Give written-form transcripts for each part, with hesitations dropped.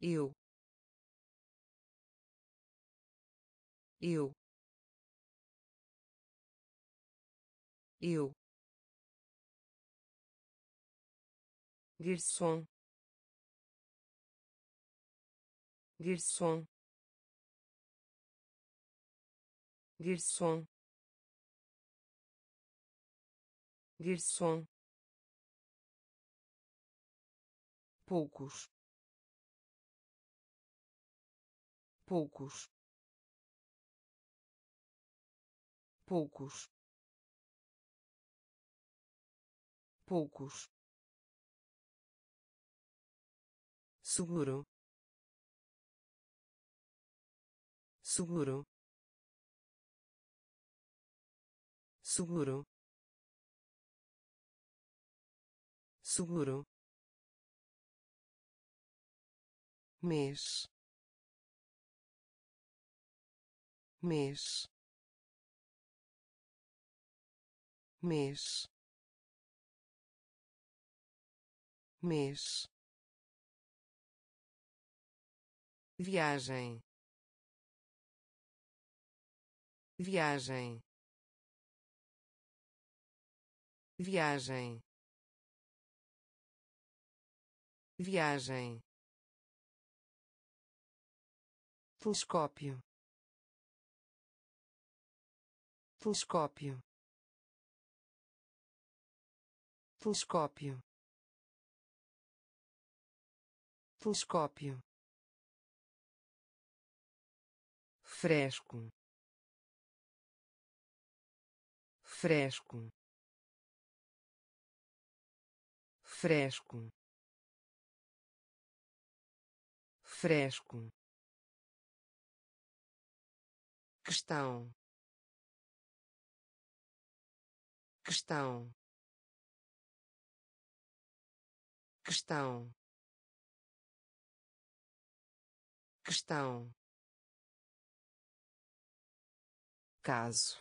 eu, eu, eu, garçom, garçom, garçom, garçom, poucos, poucos, poucos, poucos, seguro, seguro, seguro, seguro, mês, mês, mês, mês, viagem, viagem, viagem, viagem, telescópio, telescópio, telescópio, telescópio, fresco, fresco, fresco, fresco, questão, questão, questão, questão, caso,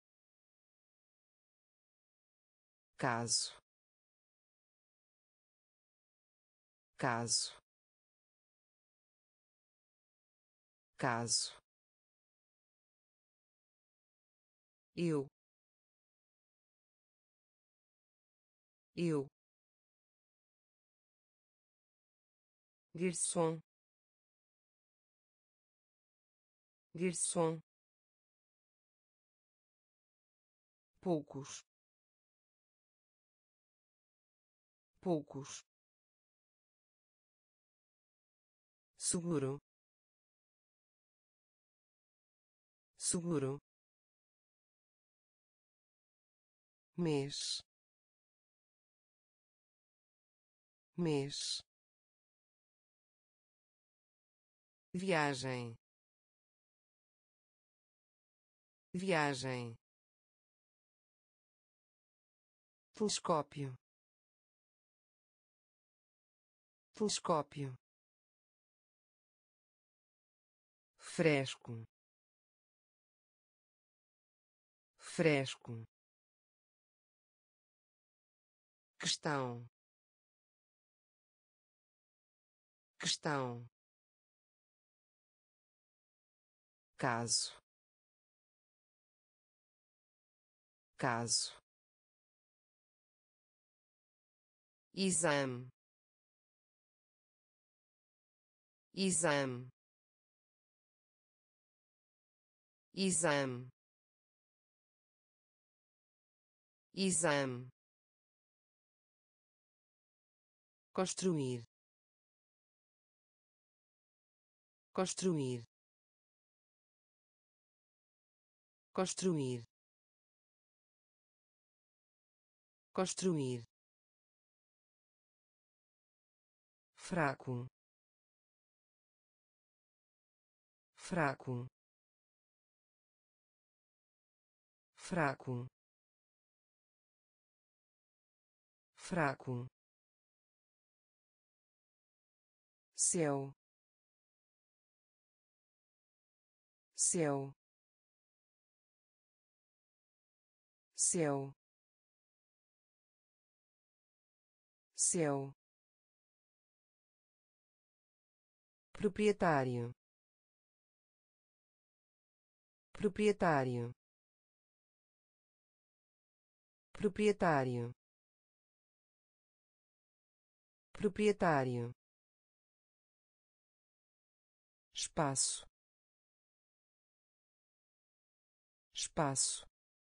caso, caso, caso, eu, eu, garçom, garçom, poucos, poucos, seguro, seguro, mês, mês, viagem, viagem, telescópio, telescópio, fresco, fresco, questão, questão, caso, caso, exame, exame, exame, exame, construir, construir, construir, construir, fraco, fraco, fraco, fraco, céu, céu, céu, céu, proprietário, proprietário, proprietário, proprietário, espaço, espaço,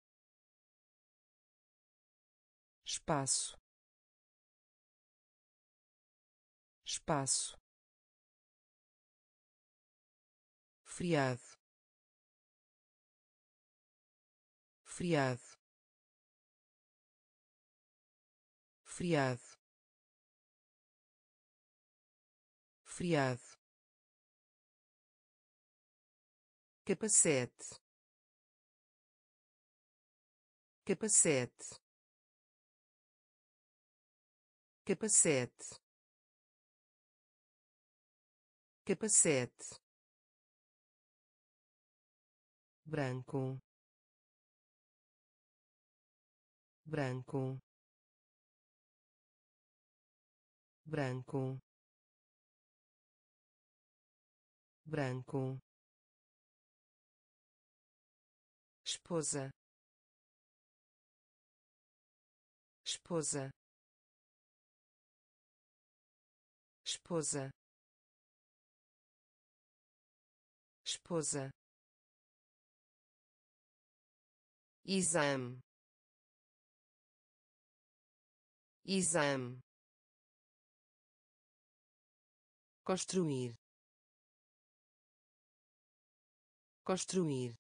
espaço, espaço, friado, friado, friado, friado, capacete, capacete, capacete, capacete, branco, branco, branco, branco, esposa, esposa, esposa, esposa, exame, exame, construir, construir,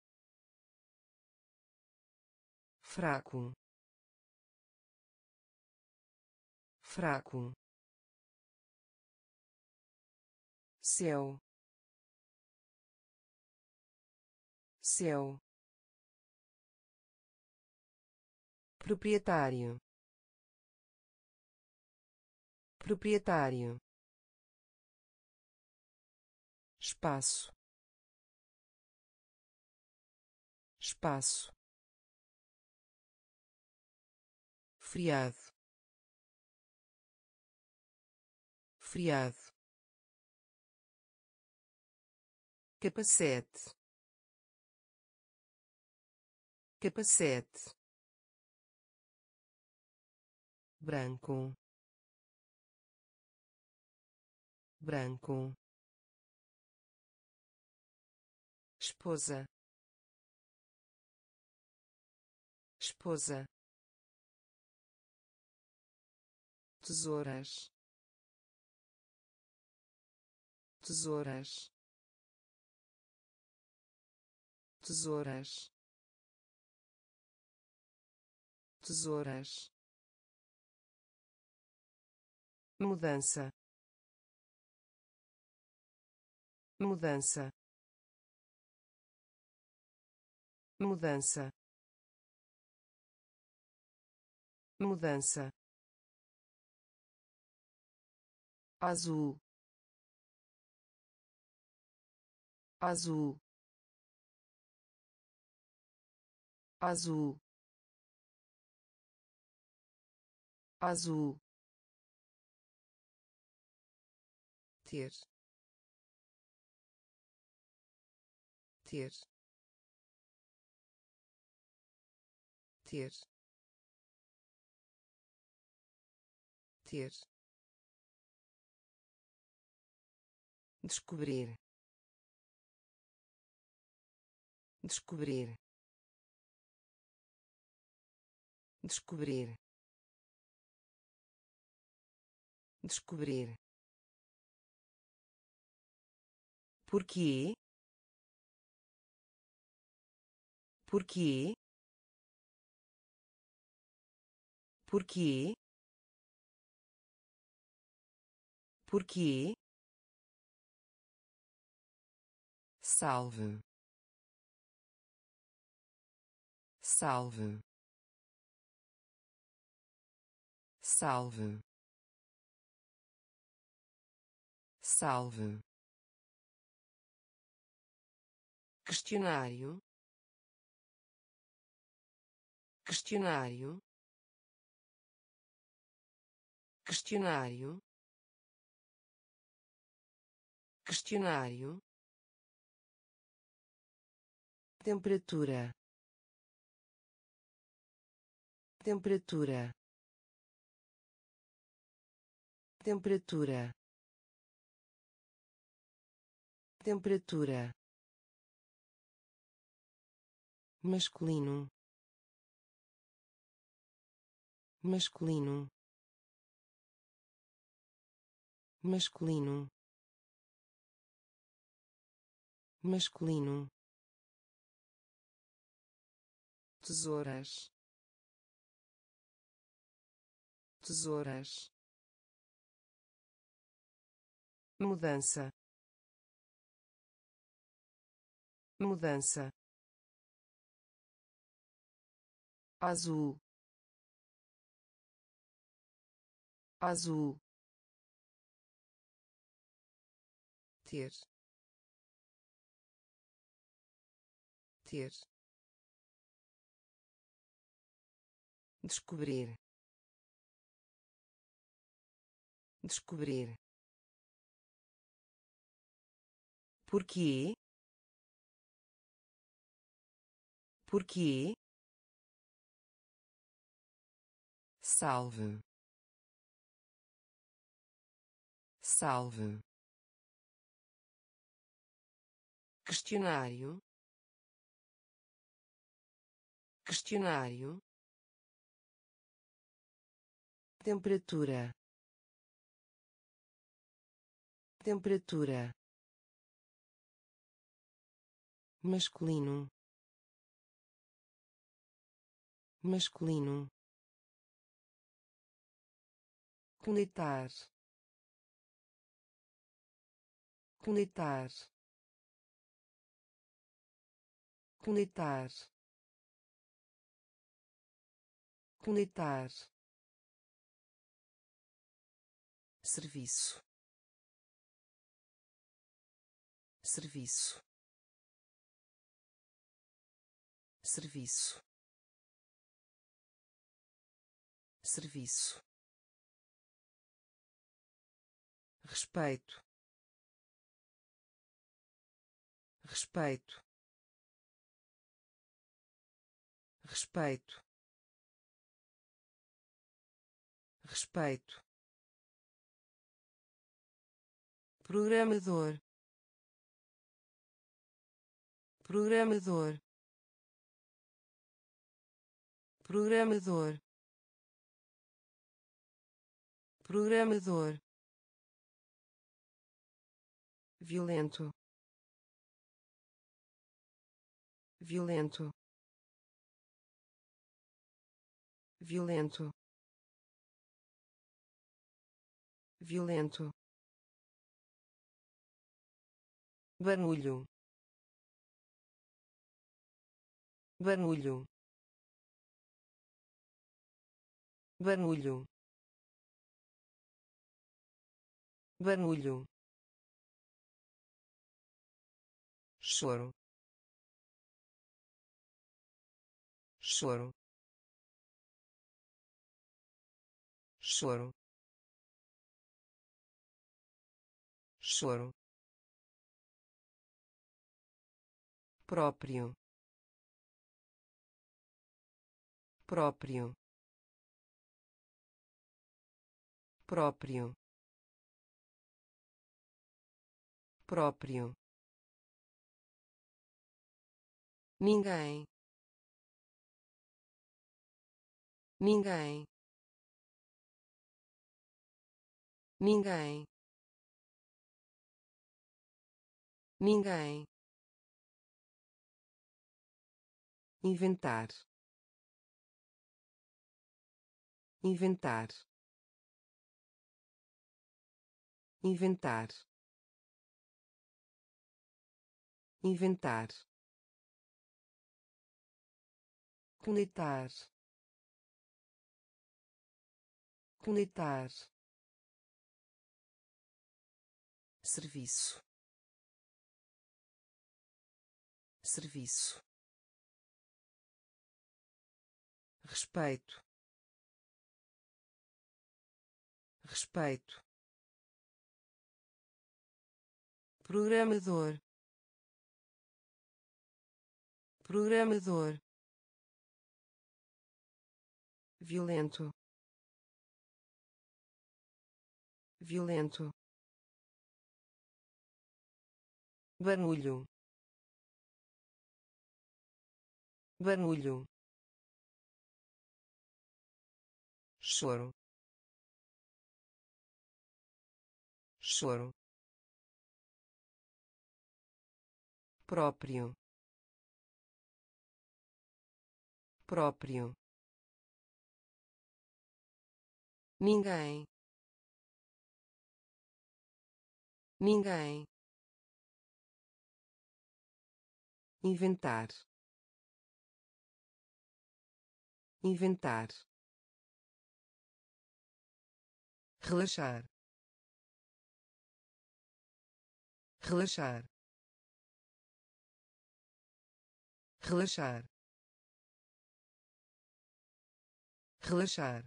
fraco, fraco, céu, céu, proprietário, proprietário, espaço, espaço, friado, friado, capacete, capacete, branco, branco, esposa, esposa, tesouras, tesouras, tesouras, tesouras, mudança, mudança, mudança, mudança, azul, azul, azul, azul, ter, ter, ter, ter, descobrir, descobrir, descobrir, descobrir, porquê, porquê, porquê, porquê, salve, salve, salve, salve, questionário, questionário, questionário, questionário, temperatura, temperatura, temperatura, temperatura, masculino, masculino, masculino, masculino, tesouras, tesouras, mudança, mudança, azul, azul, ter, ter, descobrir, descobrir, porquê, porquê, salve, salve, questionário, questionário, temperatura, temperatura, masculino, masculino, conectar, conectar, conectar, conectar, serviço, serviço, serviço, serviço, respeito, respeito, respeito, respeito, programador, programador, programador, programador, violento, violento, violento, violento, barulho, barulho, barulho, barulho, choro, choro, choro, choro, próprio, próprio, próprio, próprio, ninguém, ninguém, ninguém, ninguém, inventar, inventar, inventar, inventar, conectar, conectar, serviço, serviço, respeito, respeito, programador, programador, violento, violento, barulho, barulho, choro, choro, próprio, próprio, ninguém, ninguém, inventar, inventar, relaxar, relaxar, relaxar, relaxar,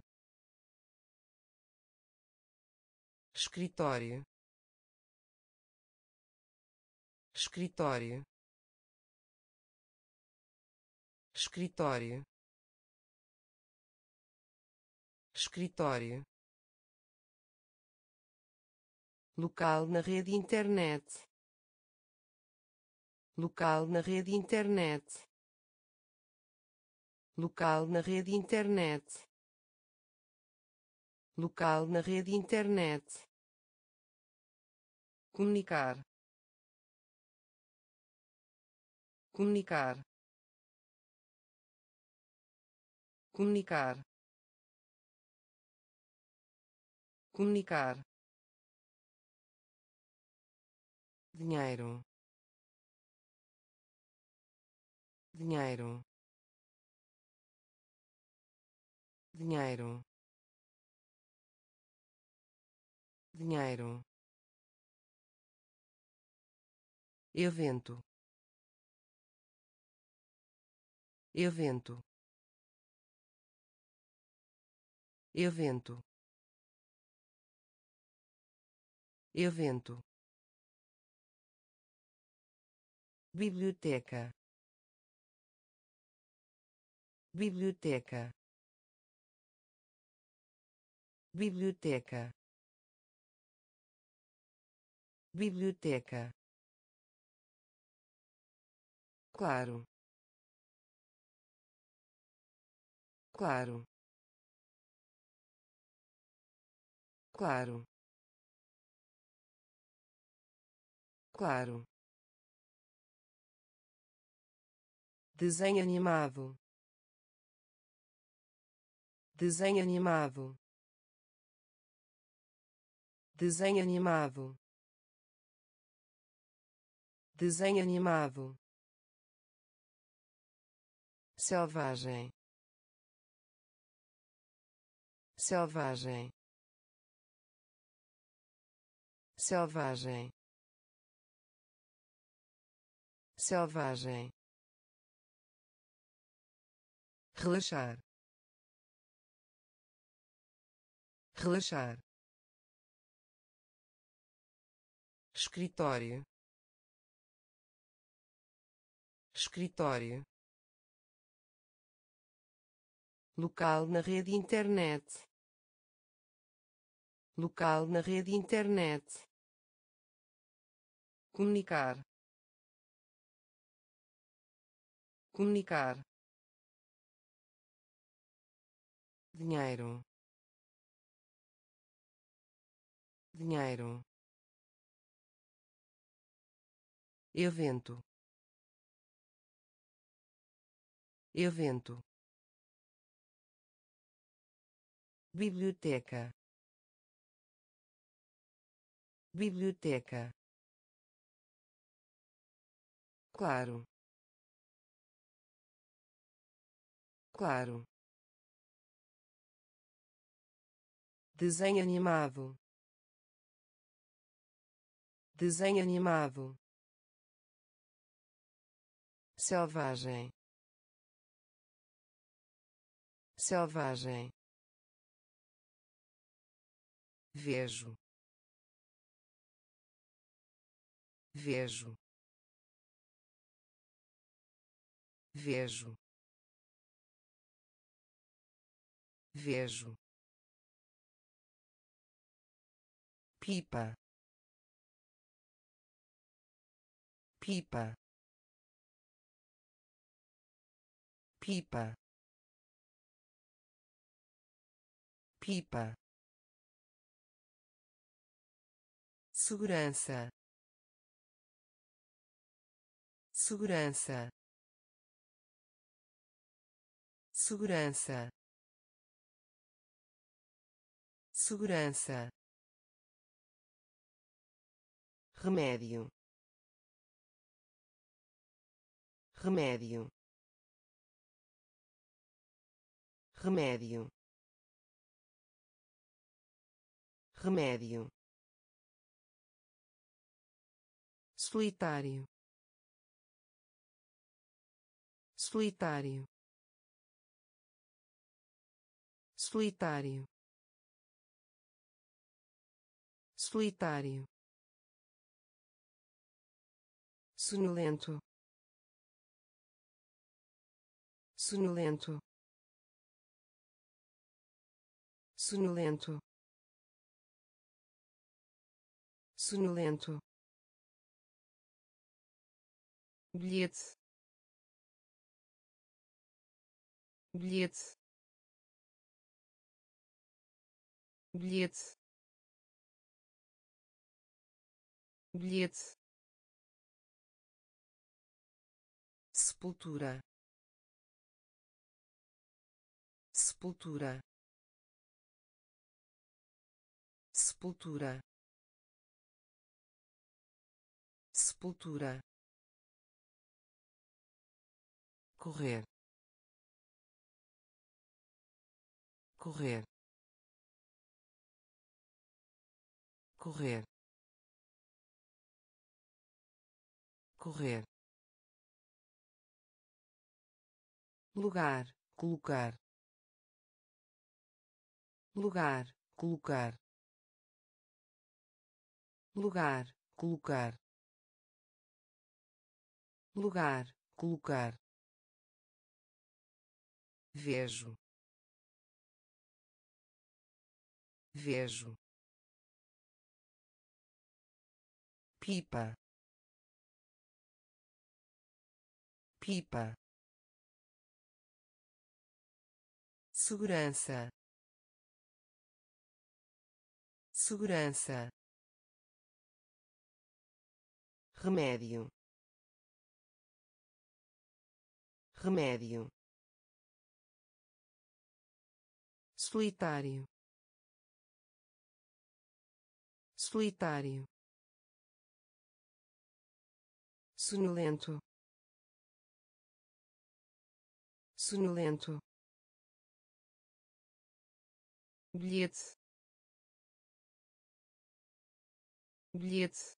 escritório, escritório, escritório, escritório, local na rede internet, local na rede internet, local na rede internet, local na rede internet, comunicar, comunicar, comunicar, comunicar, dinheiro, dinheiro, dinheiro, dinheiro, evento, evento, evento, evento, biblioteca, biblioteca, biblioteca, biblioteca, claro, claro, claro, claro, desenho animado, desenho animado, desenho animado, desenho animado, selvagem, selvagem, selvagem, selvagem, relaxar, relaxar, escritório, escritório, local na rede internet, local na rede internet, comunicar, comunicar, dinheiro, dinheiro, evento, evento, biblioteca, biblioteca, claro, claro, desenho animado, desenho animado, selvagem, selvagem, vejo, vejo, vejo, vejo, pipa, pipa, pipa, pipa, segurança, segurança, segurança, segurança, remédio, remédio, remédio, remédio, solitário, solitário, solitário, solitário, sonolento, sonolento, sonolento, sonolento, bilhete, bilhete, bilhete, bilhete, sepultura, sepultura, sepultura, sepultura, correr, correr, correr, correr, lugar, colocar, lugar, colocar, lugar, colocar, lugar, colocar, vejo, vejo, pipa, pipa, segurança, segurança, remédio, remédio, solitário, solitário, sonolento, sonolento, bilhete, bilhete,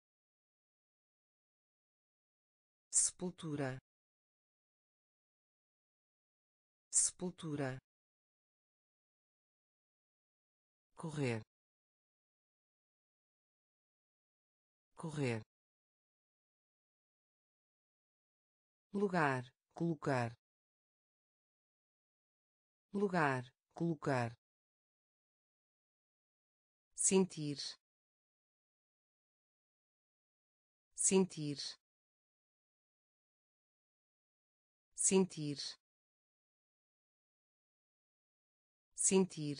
sepultura, sepultura, correr, correr, lugar, colocar, lugar, colocar, sentir, sentir, sentir, sentir,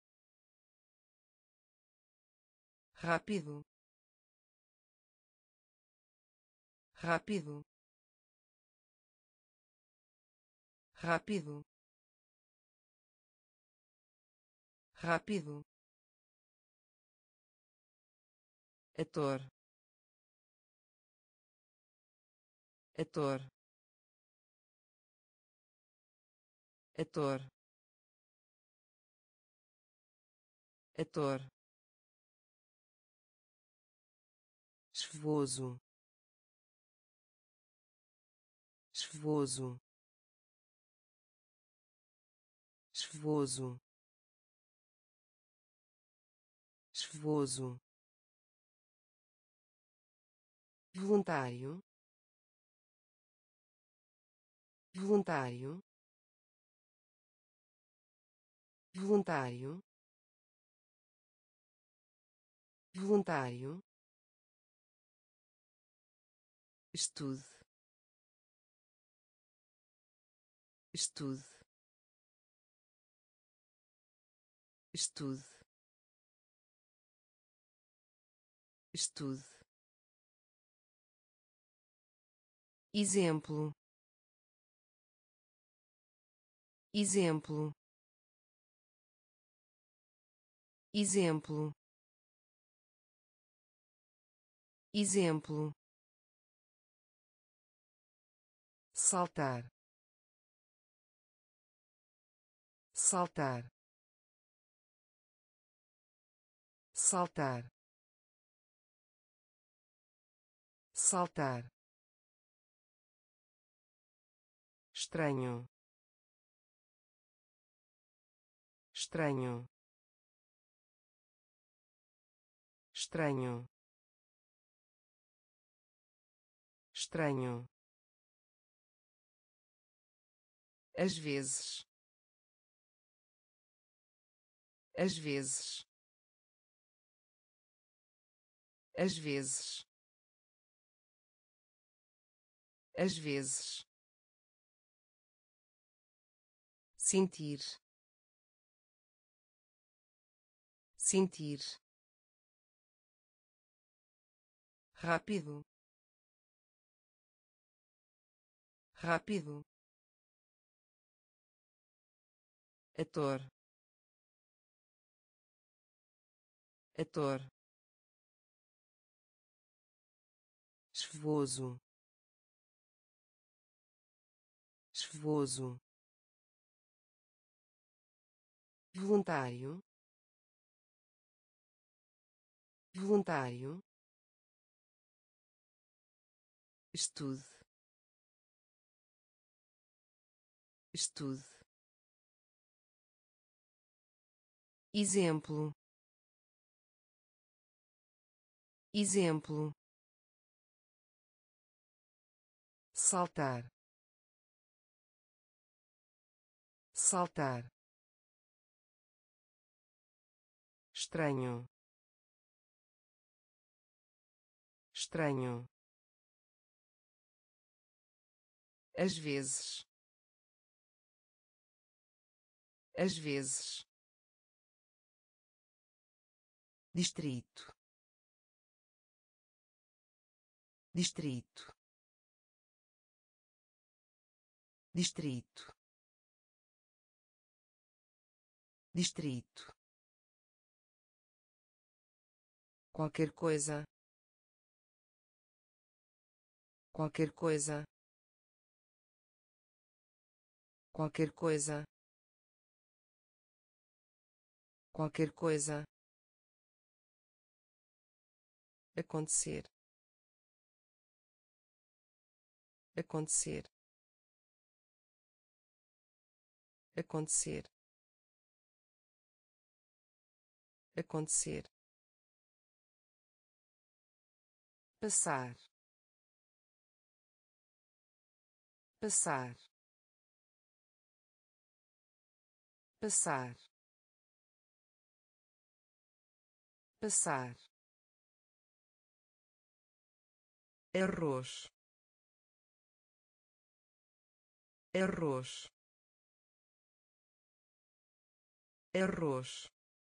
rápido, rápido, rápido, rápido, ator, ator, ator, ator, chuvoso, chuvoso, chuvoso, chuvoso, voluntário, voluntário, voluntário, voluntário, estude, estude, estude, estude, exemplo, exemplo, exemplo, exemplo, saltar, saltar, saltar, saltar, estranho, estranho, estranho, estranho, às vezes, às vezes, às vezes, às vezes, sentir, sentir, rápido, rápido, ator, ator, chuvoso, chuvoso, voluntário, voluntário, estude, estude, exemplo, exemplo, saltar, saltar, estranho, estranho, às vezes, às vezes, distrito, distrito, distrito, distrito, qualquer coisa, qualquer coisa, qualquer coisa, qualquer coisa, acontecer, acontecer, acontecer, acontecer, passar, passar, passar, passar, arroz, arroz, arroz,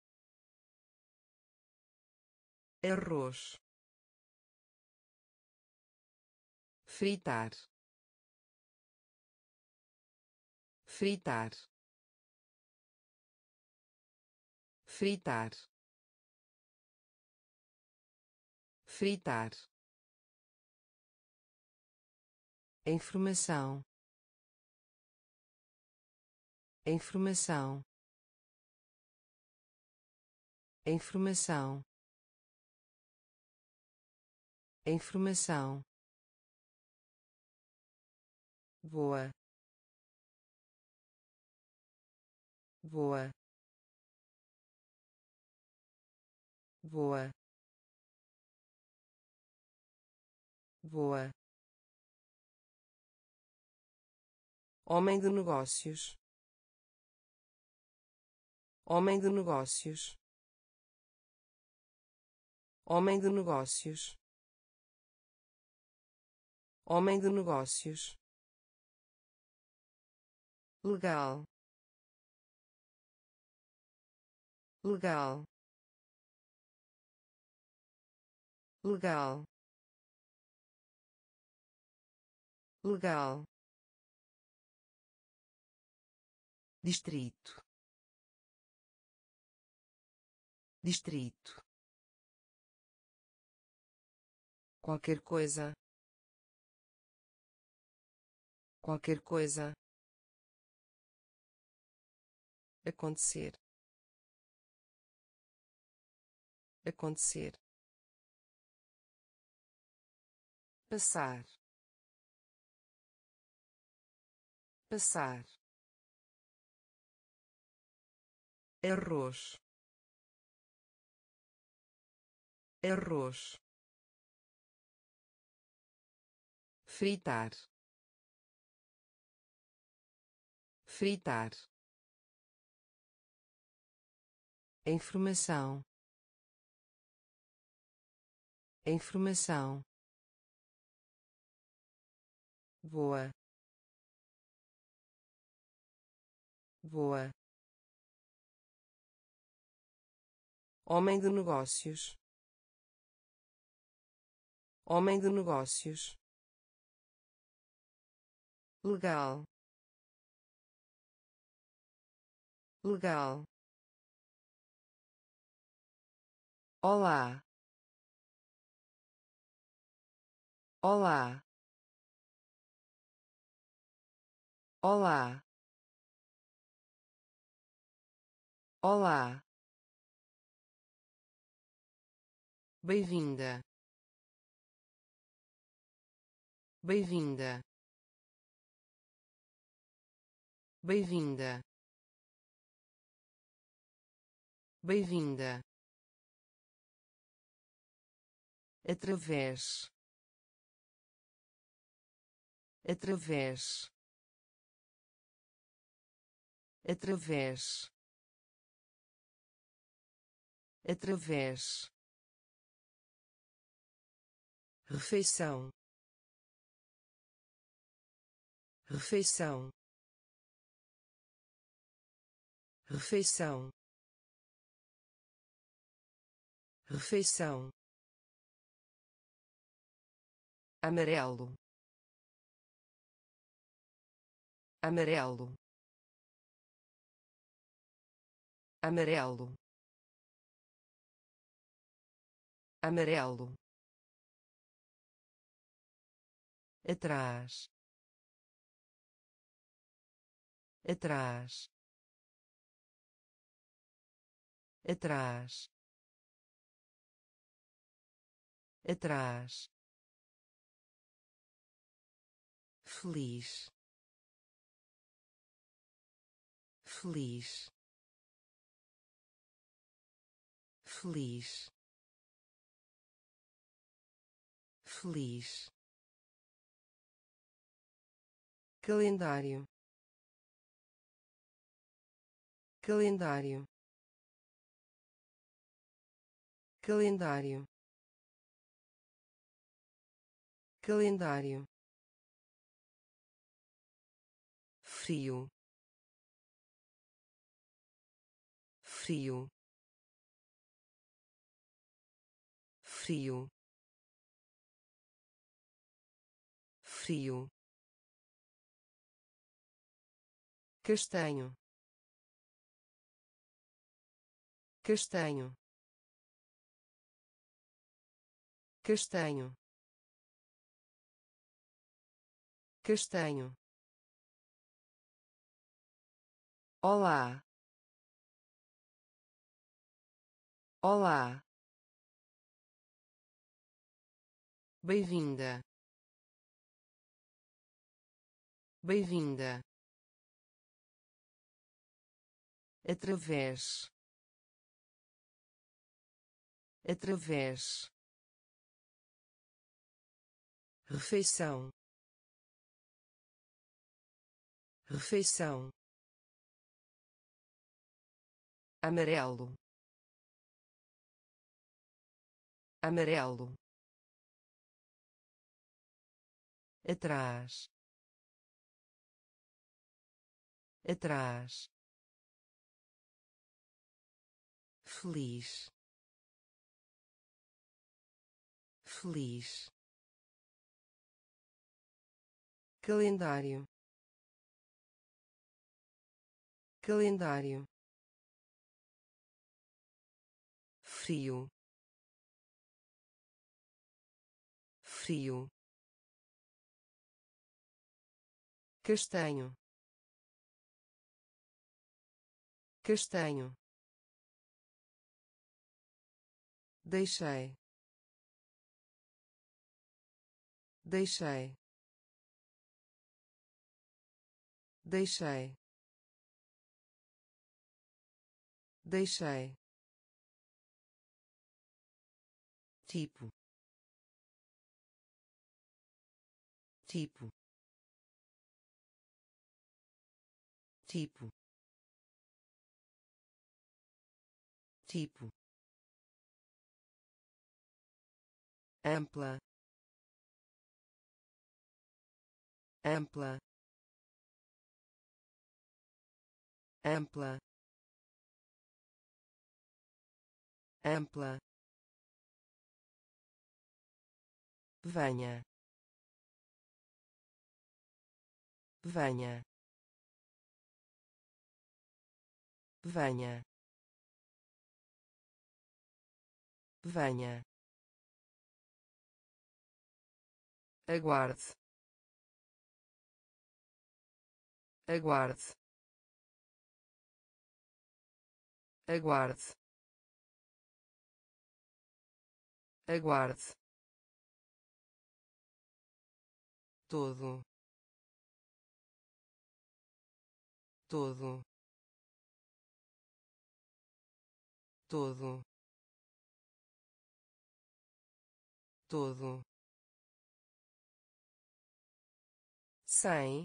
arroz, fritar, fritar, fritar, fritar, informação, informação, informação, informação, boa, boa, boa, voa, homem de negócios, homem de negócios, homem de negócios, homem de negócios, legal, legal, legal, legal, distrito, distrito, qualquer coisa, acontecer, acontecer, passar, passar, arroz, arroz, fritar, fritar, informação, informação, voa, voa, homem de negócios, homem de negócios, legal, legal, olá, olá, olá, olá, bem-vinda, bem-vinda, bem-vinda, bem-vinda, através, através, através, através, refeição, refeição, refeição, refeição, amarelo, amarelo, amarelo, amarelo, atrás, atrás, atrás, atrás, feliz, feliz, feliz, feliz, calendário, calendário, calendário, calendário, frio, frio, frio, frio, castanho, castanho, castanho, castanho, olá, olá, bem-vinda, bem-vinda, através, através, refeição, refeição, amarelo, amarelo, atrás, atrás, feliz, feliz, calendário, calendário, frio, frio, castanho, castanho, deixei, deixei, deixei, deixei, tipo, tipo, tipo, tipo, ampla, ampla, ampla, ampla, venha, venha, venha, venha, aguarde, aguarde, aguarde, aguarde, todo, todo, todo, todo, sem,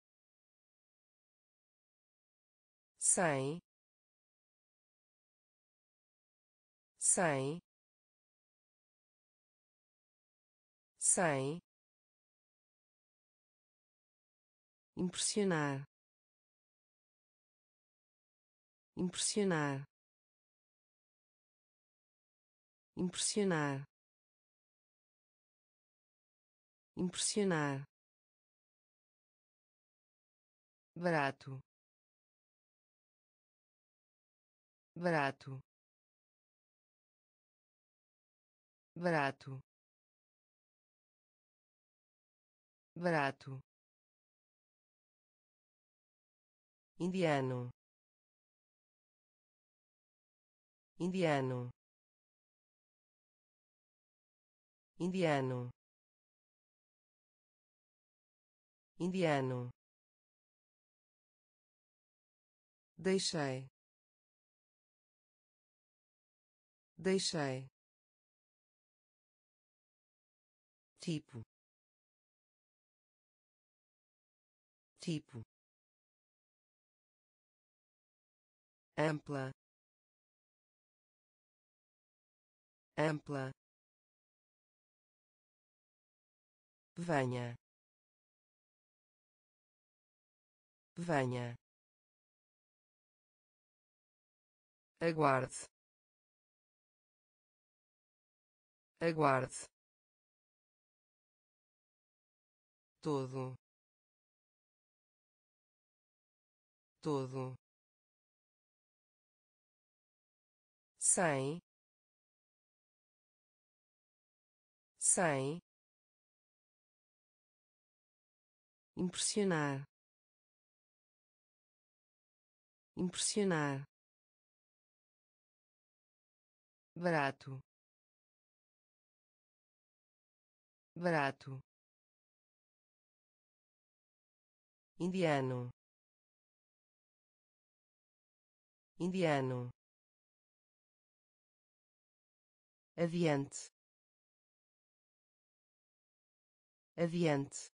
sem, sem, sem, impressionar, impressionar, impressionar, impressionar, barato, barato, barato, barato, indiano, indiano, indiano, indiano, deixei, deixei, tipo, tipo, ampla, ampla, venha, venha, aguarde, aguarde, todo, todo, sem, sem, impressionar, impressionar, barato, barato, indiano, indiano, adiante, adiante,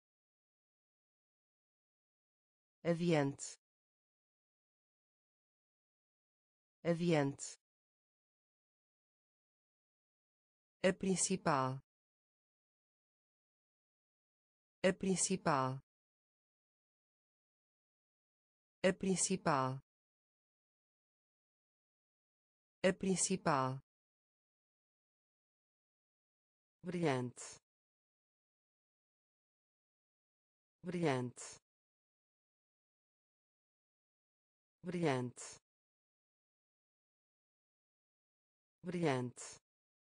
adiante, adiante, a principal, a principal, a principal, a principal, brilhante, brilhante, brilhante, brilhante,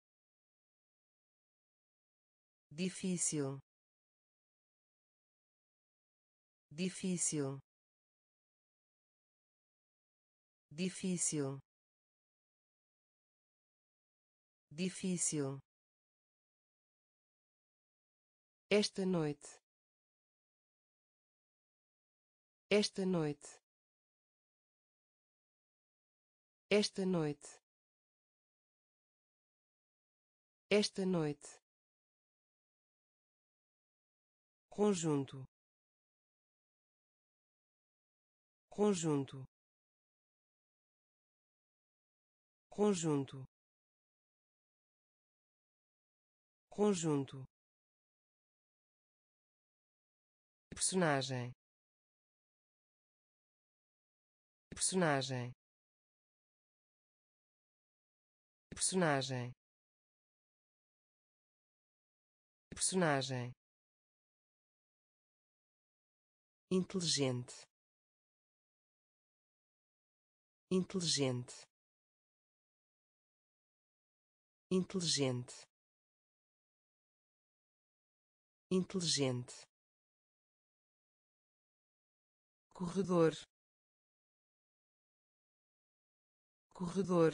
difícil, difícil, difícil, difícil. Esta noite, esta noite, esta noite, esta noite, conjunto, conjunto, conjunto, conjunto, personagem, personagem, personagem, personagem, inteligente, inteligente, inteligente, inteligente, corredor, corredor,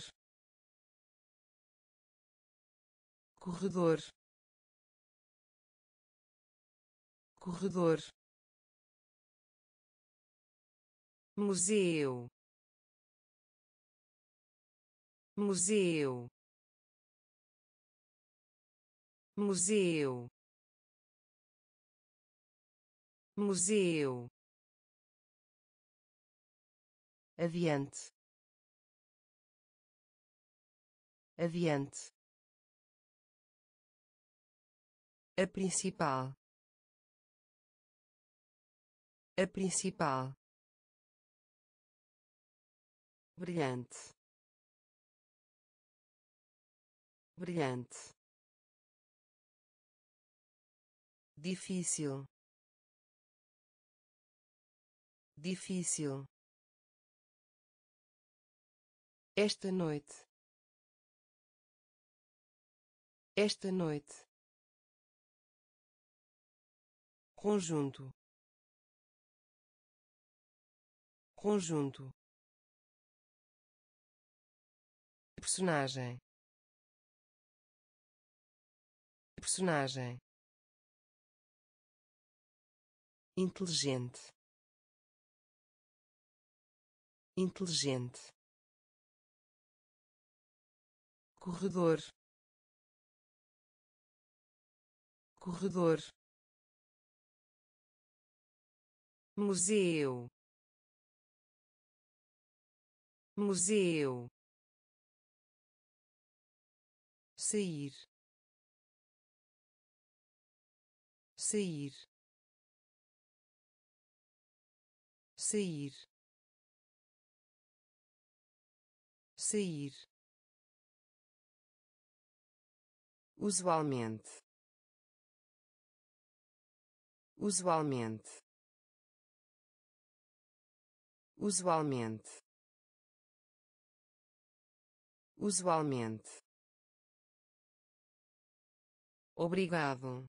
corredor, corredor, museu, museu, museu, museu, adiante, adiante, a principal, a principal, brilhante, brilhante, difícil, difícil. Esta noite, esta noite, conjunto, conjunto, personagem, personagem, inteligente, inteligente, corredor, corredor, museu, museu, sair, sair, sair, sair, usualmente, usualmente, usualmente, usualmente, obrigado,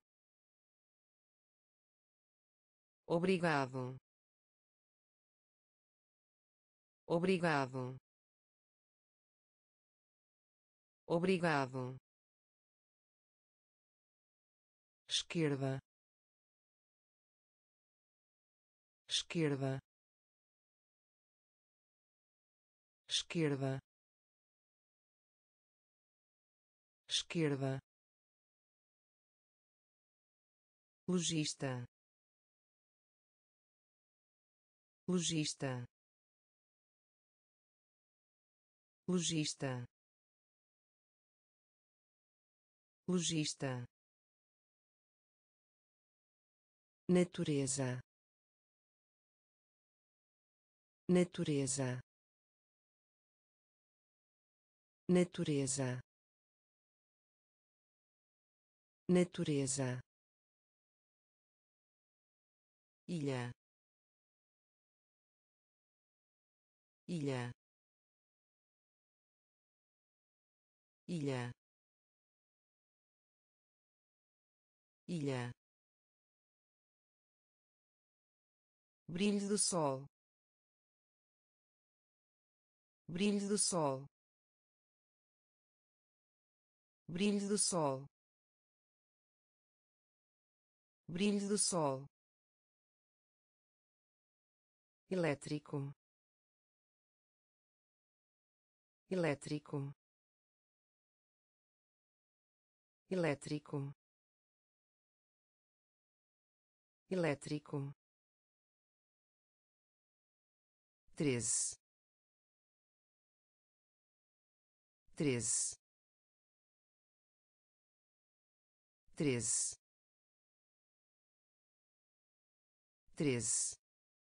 obrigado, obrigado, obrigado, esquerda, esquerda, esquerda, esquerda, lojista, lojista, lojista, lojista, natureza, natureza, natureza, natureza, ilha, ilha, ilha, ilha, brilho do sol, brilho do sol, brilho do sol, brilho do sol, elétrico, elétrico, elétrico, elétrico, 13, 13, 13, 13,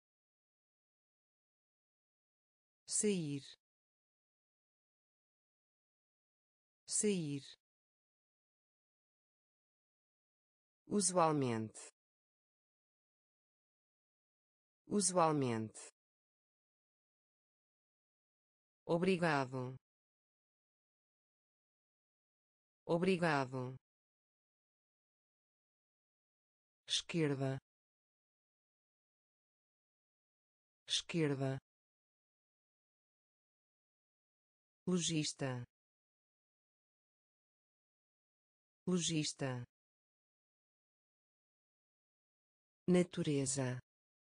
sair, sair, usualmente, usualmente, obrigado, obrigado, esquerda, esquerda, lojista, lojista, natureza,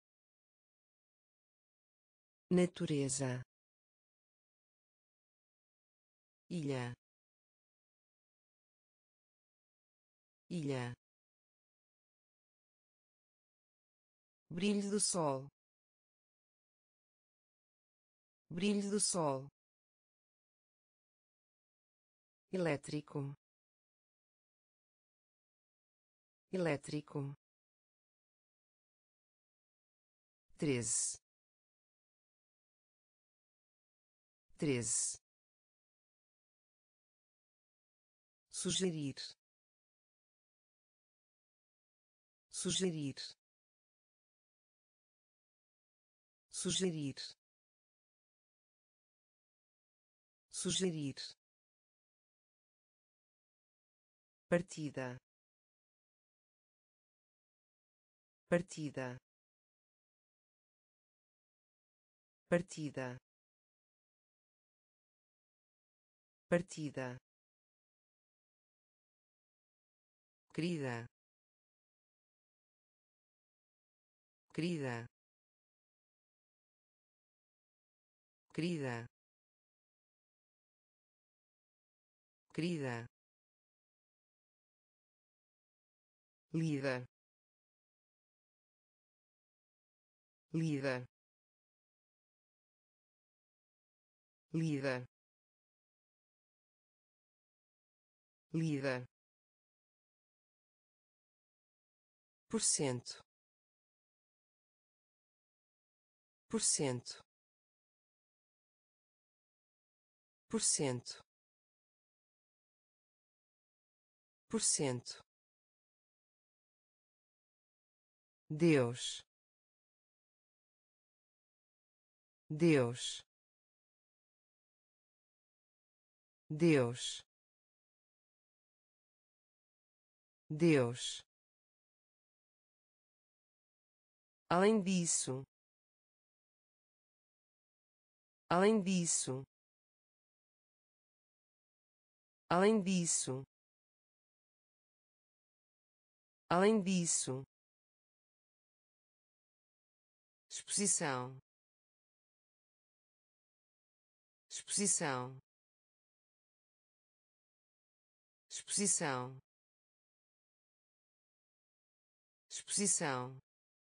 natureza, ilha, ilha, brilho do sol, brilho do sol, elétrico, elétrico, 13, 13, sugerir, sugerir, sugerir, sugerir, partida, partida, partida, partida, querida, querida, querida, querida, líder, líder, líder, líder, porcento, porcento, porcento, porcento, Deus, Deus, Deus, Deus. Além disso, além disso, além disso, além disso, exposição, exposição, exposição, exposição,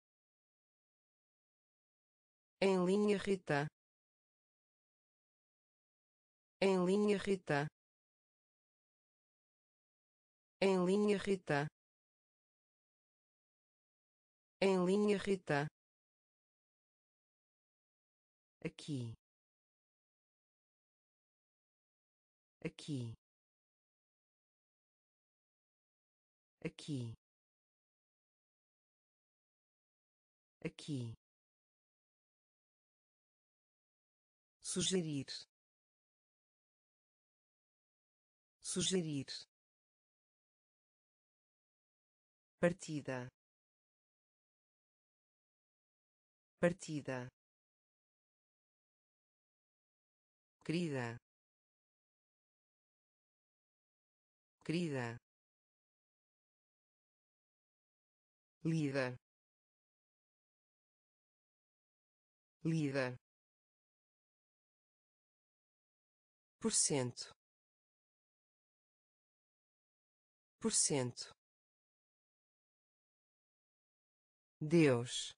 em linha reta, em linha reta, em linha reta, em linha reta, aqui, aqui, aqui, aqui, sugerir, sugerir, partida, partida, querida, querida, líder, líder, porcento, porcento, Deus,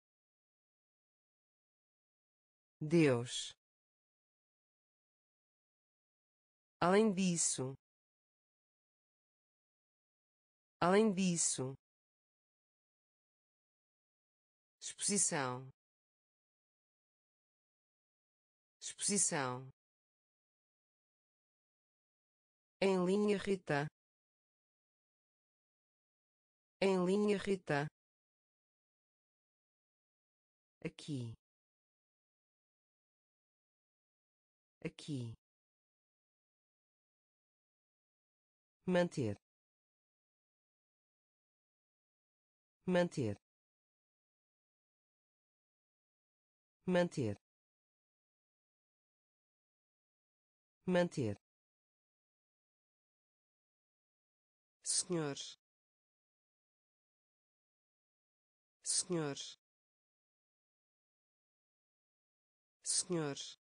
Deus, além disso, além disso, exposição, exposição, em linha reta, em linha reta, aqui, aqui, manter, manter, manter, manter, senhor, senhor, senhor,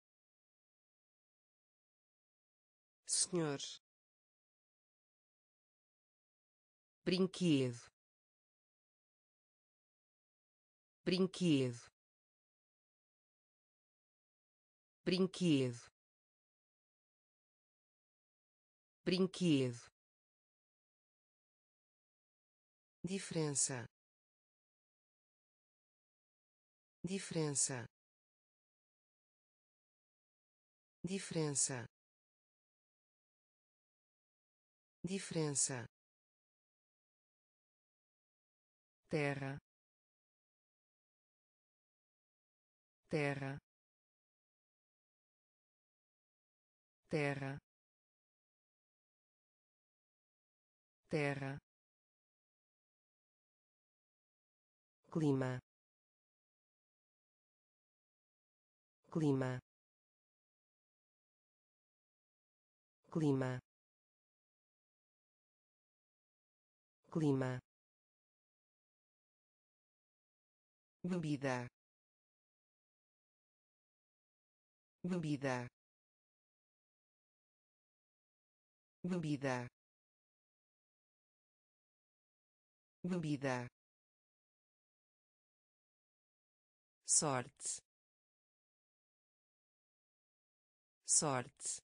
senhor, brinquedo, brinquedo, brinquedo, brinquedo, diferença, diferença, diferença, diferença, terra, terra, terra, terra, clima, clima, clima, clima, bebida, bebida, bebida, bebida, sorte, sorte,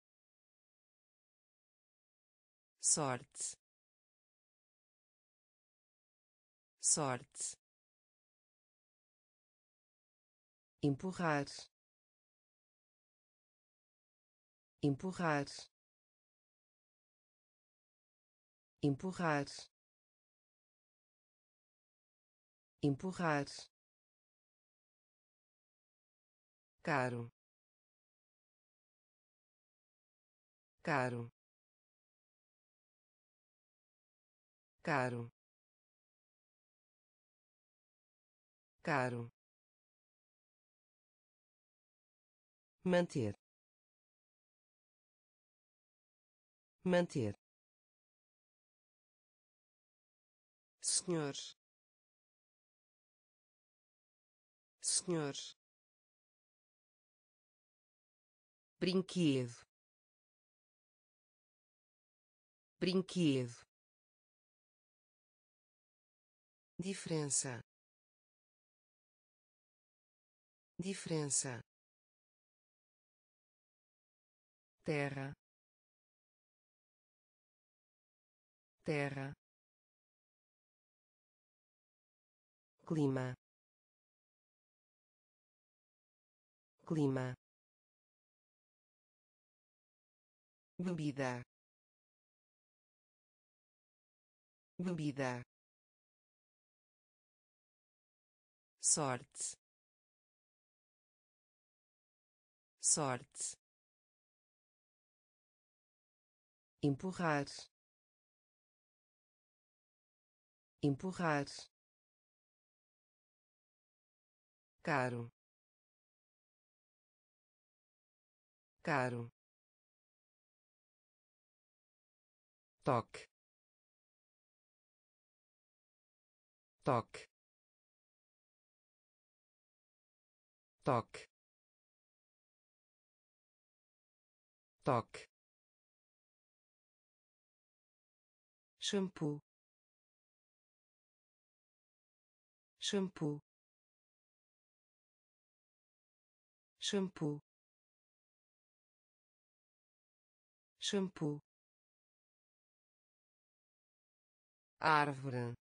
sorte, sorte, empurrar, empurrar, empurrar, empurrar, caro, caro, caro, caro, manter, manter, senhor, senhor, brinquedo, brinquedo, diferença, diferença, terra, terra, clima, clima, bebida, bebida, sorte, sorte, empurrar, empurrar, caro, caro, toque, toque, toque, toque, shampoo, shampoo, shampoo, shampoo, árvore,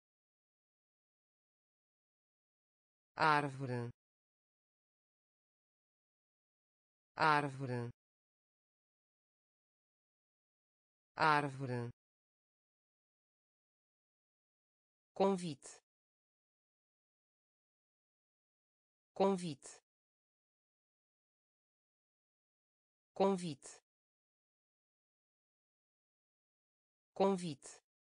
árvore, árvore, árvore, convite, convite, convite, convite,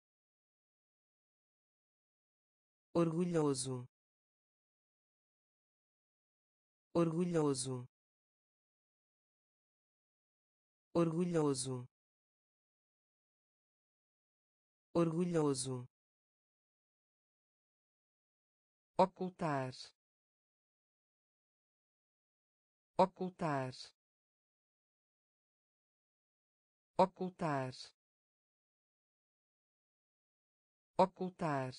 orgulhoso, orgulhoso, orgulhoso, orgulhoso, ocultar, ocultar, ocultar, ocultar,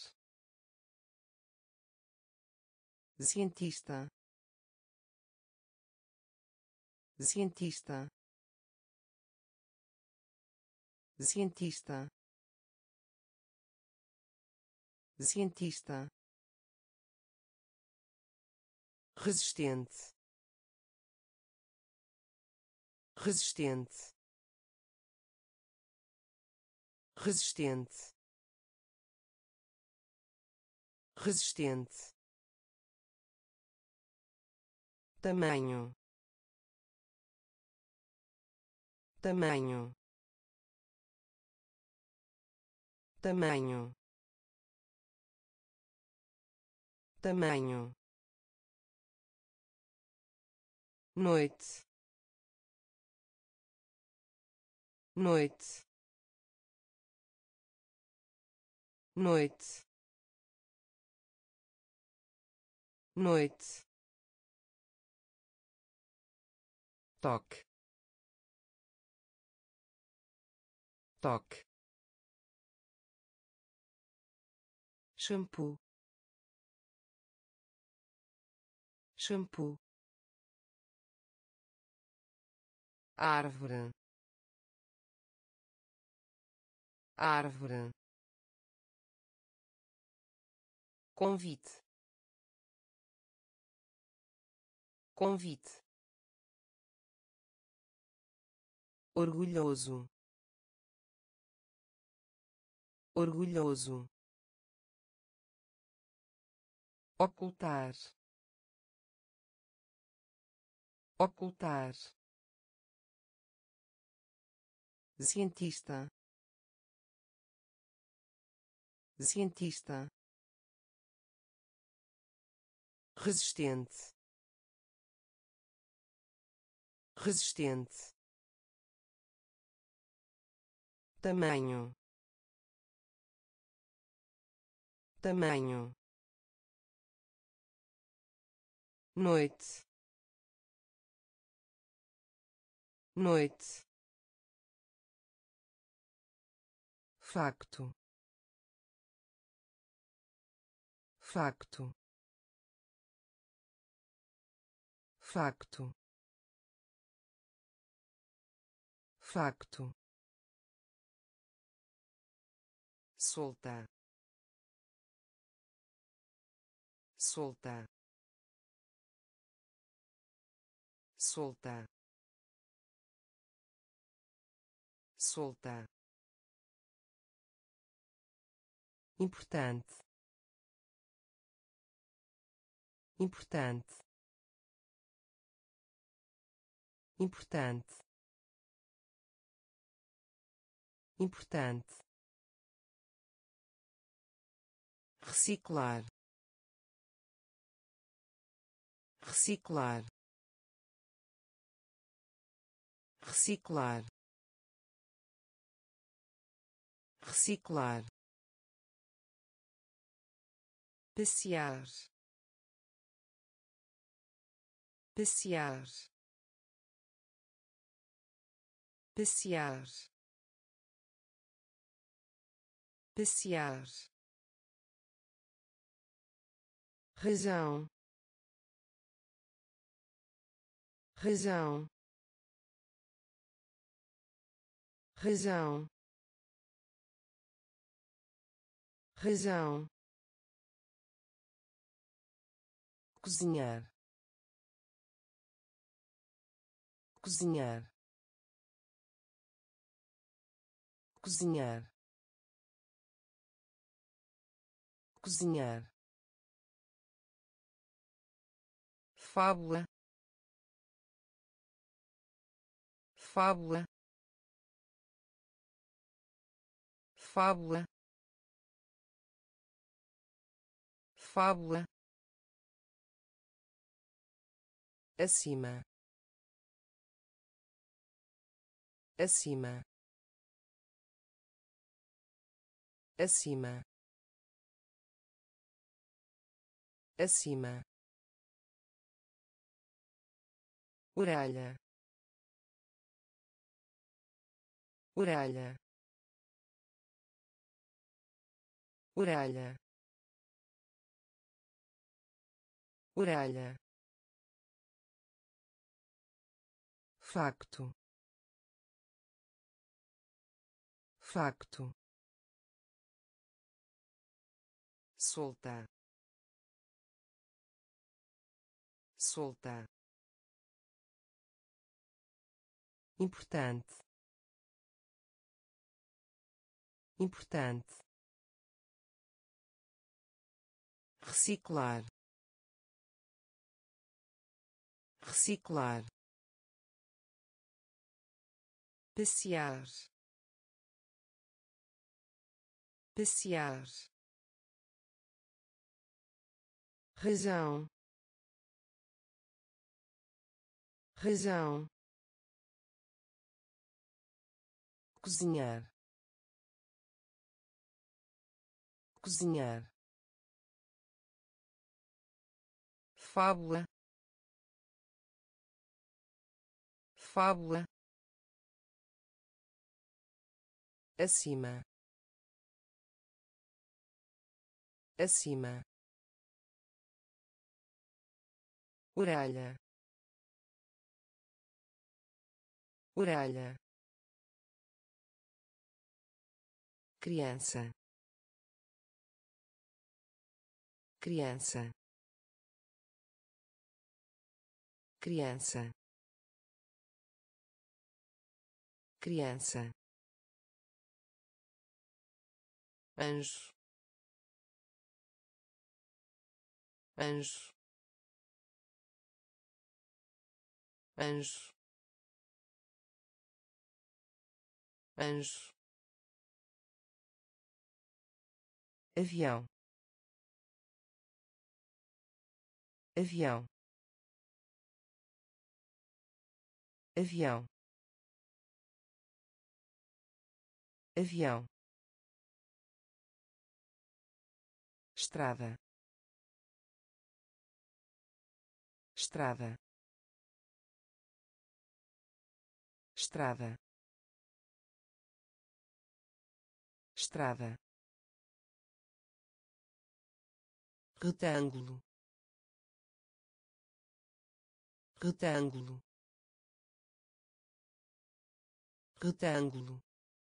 cientista, cientista, cientista, cientista, resistente, resistente, resistente, resistente, tamanho, tamanho, tamanho, tamanho, noite, noite, noite, noite, toque, toque, shampoo, shampoo, árvore, árvore, convite, convite, orgulhoso, orgulhoso, ocultar, ocultar, cientista, cientista, resistente, resistente, tamanho, tamanho, noite, noite, facto, facto, facto, facto, soltar, soltar, soltar, soltar, importante, importante, importante, importante, reciclar, reciclar, reciclar, reciclar, passear, passear, passear, passear, razão, razão, razão, razão, cozinhar, cozinhar, cozinhar, cozinhar, fábula, fábula, fábula, fábula, acima, acima, acima, acima, orelha, orelha, orelha, orelha, facto, facto, soltar, soltar, importante, importante, reciclar, reciclar, passear, passear, razão, razão, cozinhar, cozinhar, fábula, fábula, acima, acima, orelha, orelha, criança, criança, criança, criança, anjo, anjo, anjo, anjo, avião, avião, avião, avião, estrada, estrada, estrada, estrada, retângulo, retângulo, retângulo,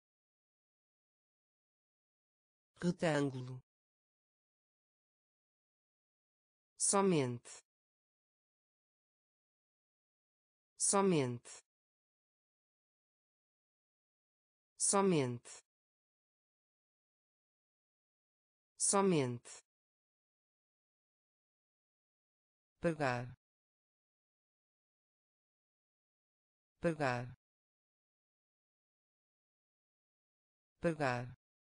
retângulo, somente, somente, somente, somente, pagar, pagar, pagar,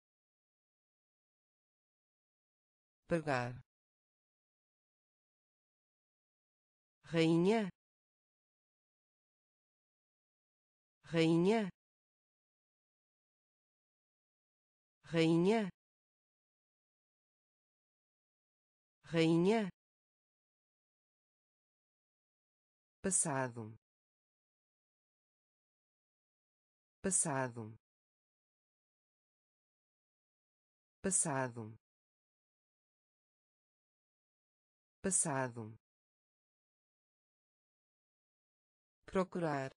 pagar, rainha, rainha, rainha, rainha, passado, passado, passado, passado, procurar,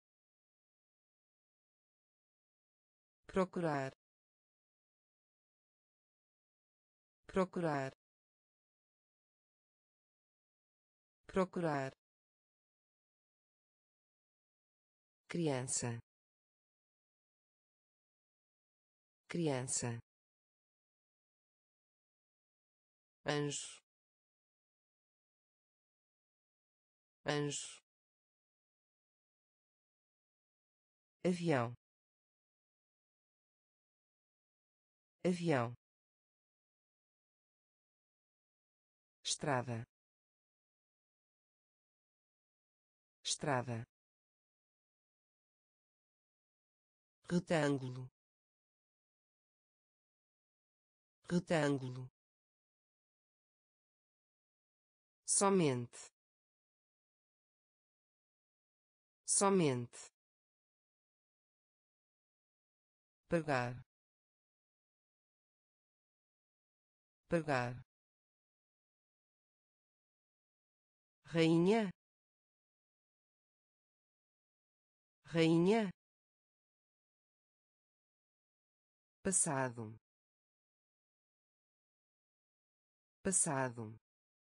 procurar, procurar, procurar, criança, criança, anjo, anjo, avião, avião, estrada, estrada, retângulo, retângulo, somente, somente, pagar, pagar, rainha, rainha, passado, passado,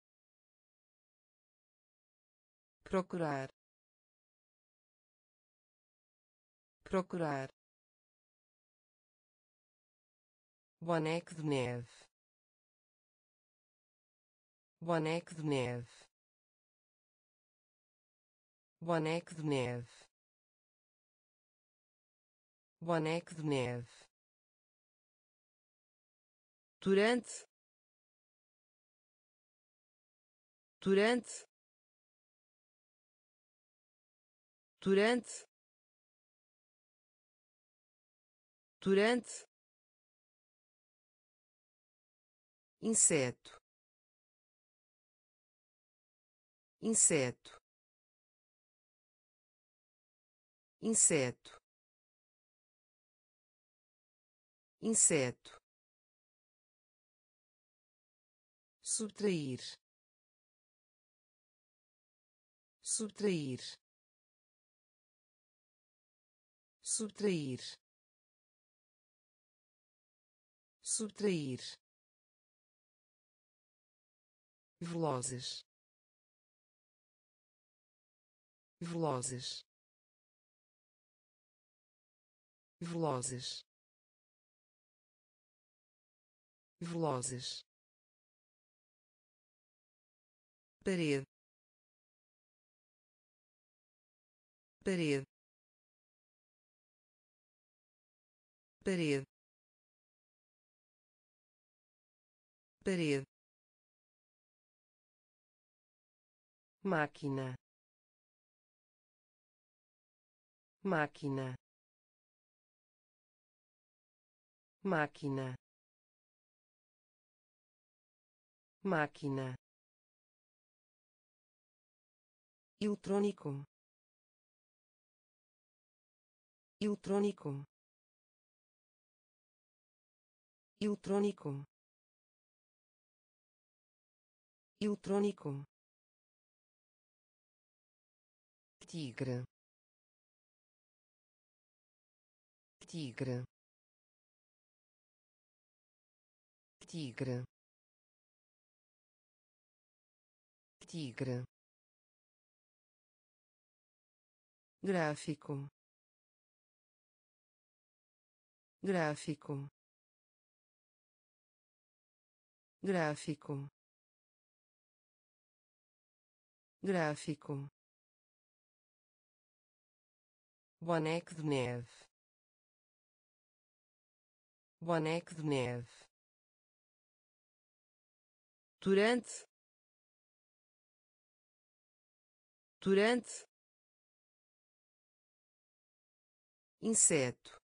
procurar, procurar, boneco de neve, boneco de neve, boneco de neve, boneco de neve, durante, durante, durante, durante, inseto, inseto, inseto, inseto, subtrair, subtrair, subtrair, subtrair, velozes, velozes, velozes, velozes, parede, parede, parede, parede, máquina, máquina, máquina, máquina, eletrônico, eletrônico, eletrônico, eletrônico, tigre, tigre, tigre, tigre, gráfico, gráfico, gráfico, gráfico, boneco de neve, boneco de neve, durante, durante, inseto,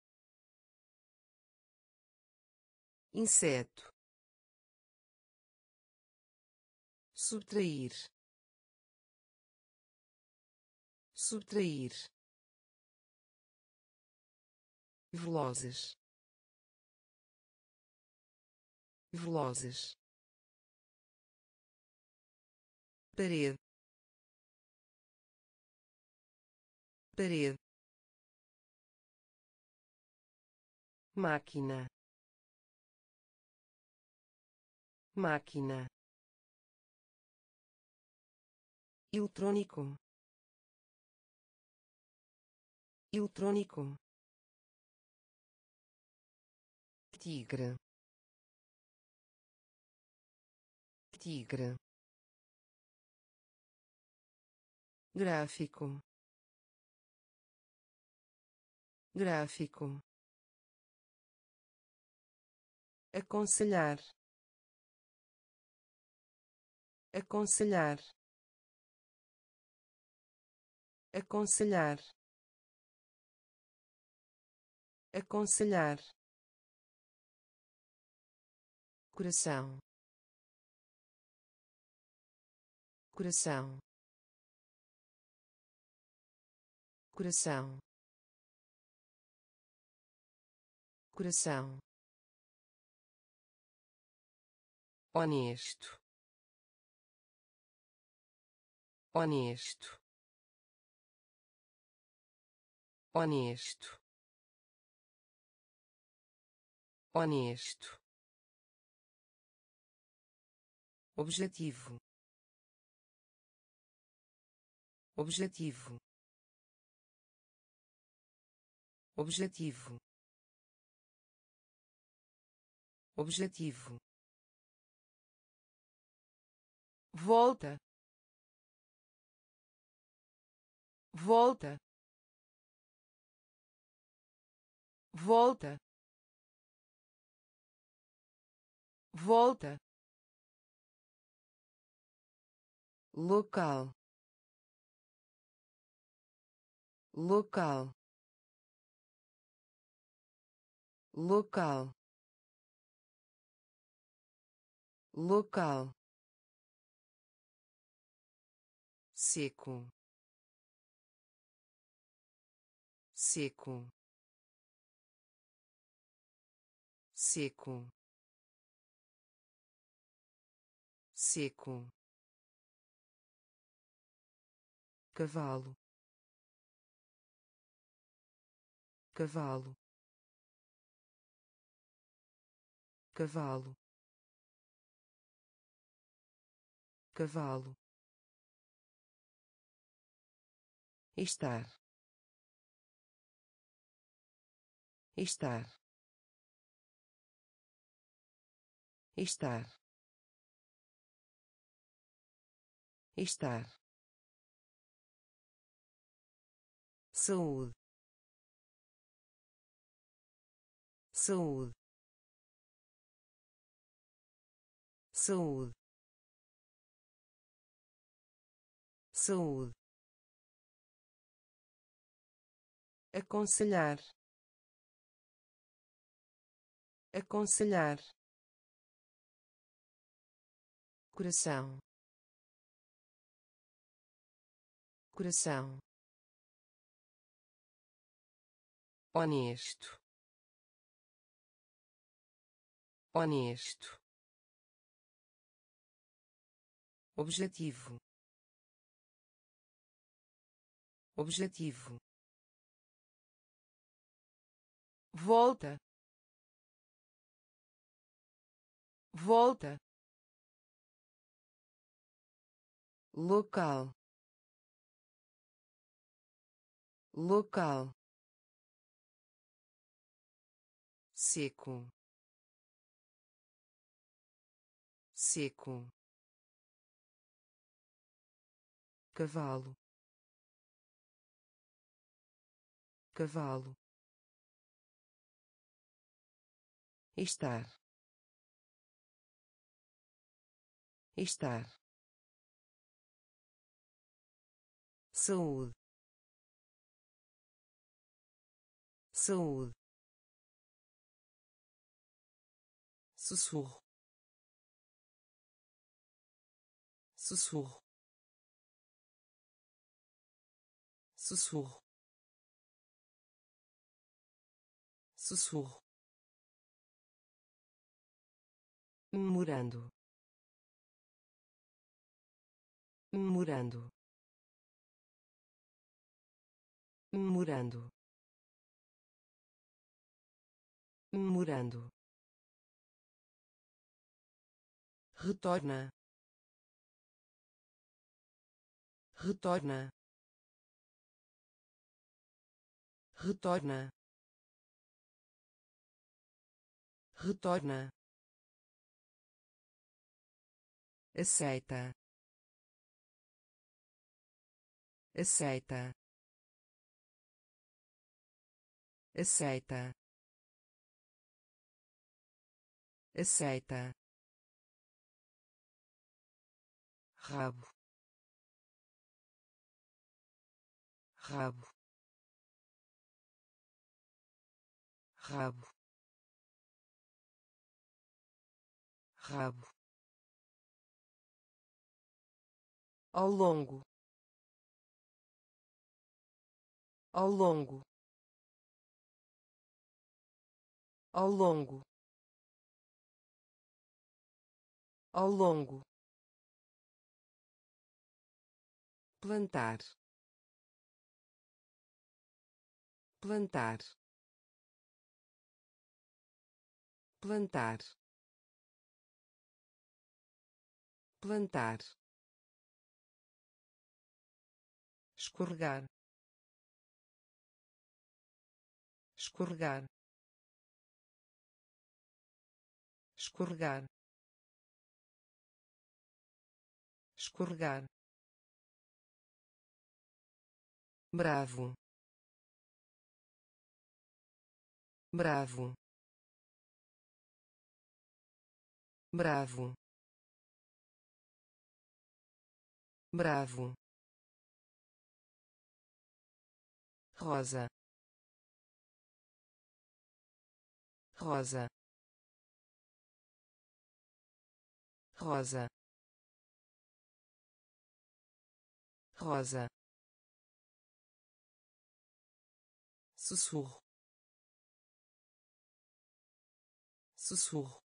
inseto, subtrair, subtrair, velozes, velozes, parede, parede, máquina, máquina, eletrônico, eletrônico, tigre, tigre, gráfico, gráfico, aconselhar, aconselhar, aconselhar, aconselhar, coração, coração, coração, coração, honesto, honesto, honesto, honesto, objetivo, objetivo, objetivo, objetivo, volta, volta, volta, volta, local, local, local, local, seco, seco, seco, seco, cavalo, cavalo, cavalo, cavalo, estar, estar, estar, estar, saúde, saúde, saúde, saúde, aconselhar, aconselhar, coração, coração, honesto, honesto, objetivo, objetivo, volta, volta, local, local, seco, seco, cavalo, cavalo, estar, estar, saúde, saúde, sussurro, sussurro, sussurro, sussurro, memorando, memorando, memorando, memorando, retorna, retorna, retorna, retorna, aceita, aceita, aceita, aceita, rabo, rabo, rabo, rabo, ao longo, ao longo, ao longo, ao longo, plantar, plantar, plantar, plantar, escorregar, escorregar, escorregar, escorregar, bravo, bravo, bravo, bravo, rosa, rosa, rosa, rosa, sussurro, sussurro,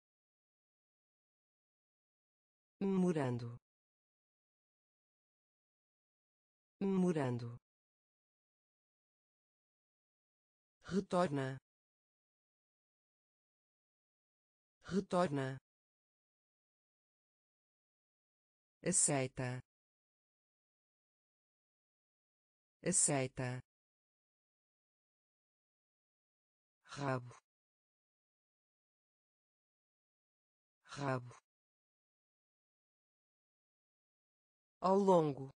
memorando, memorando, retorna, retorna, aceita, aceita, rabo, rabo, ao longo,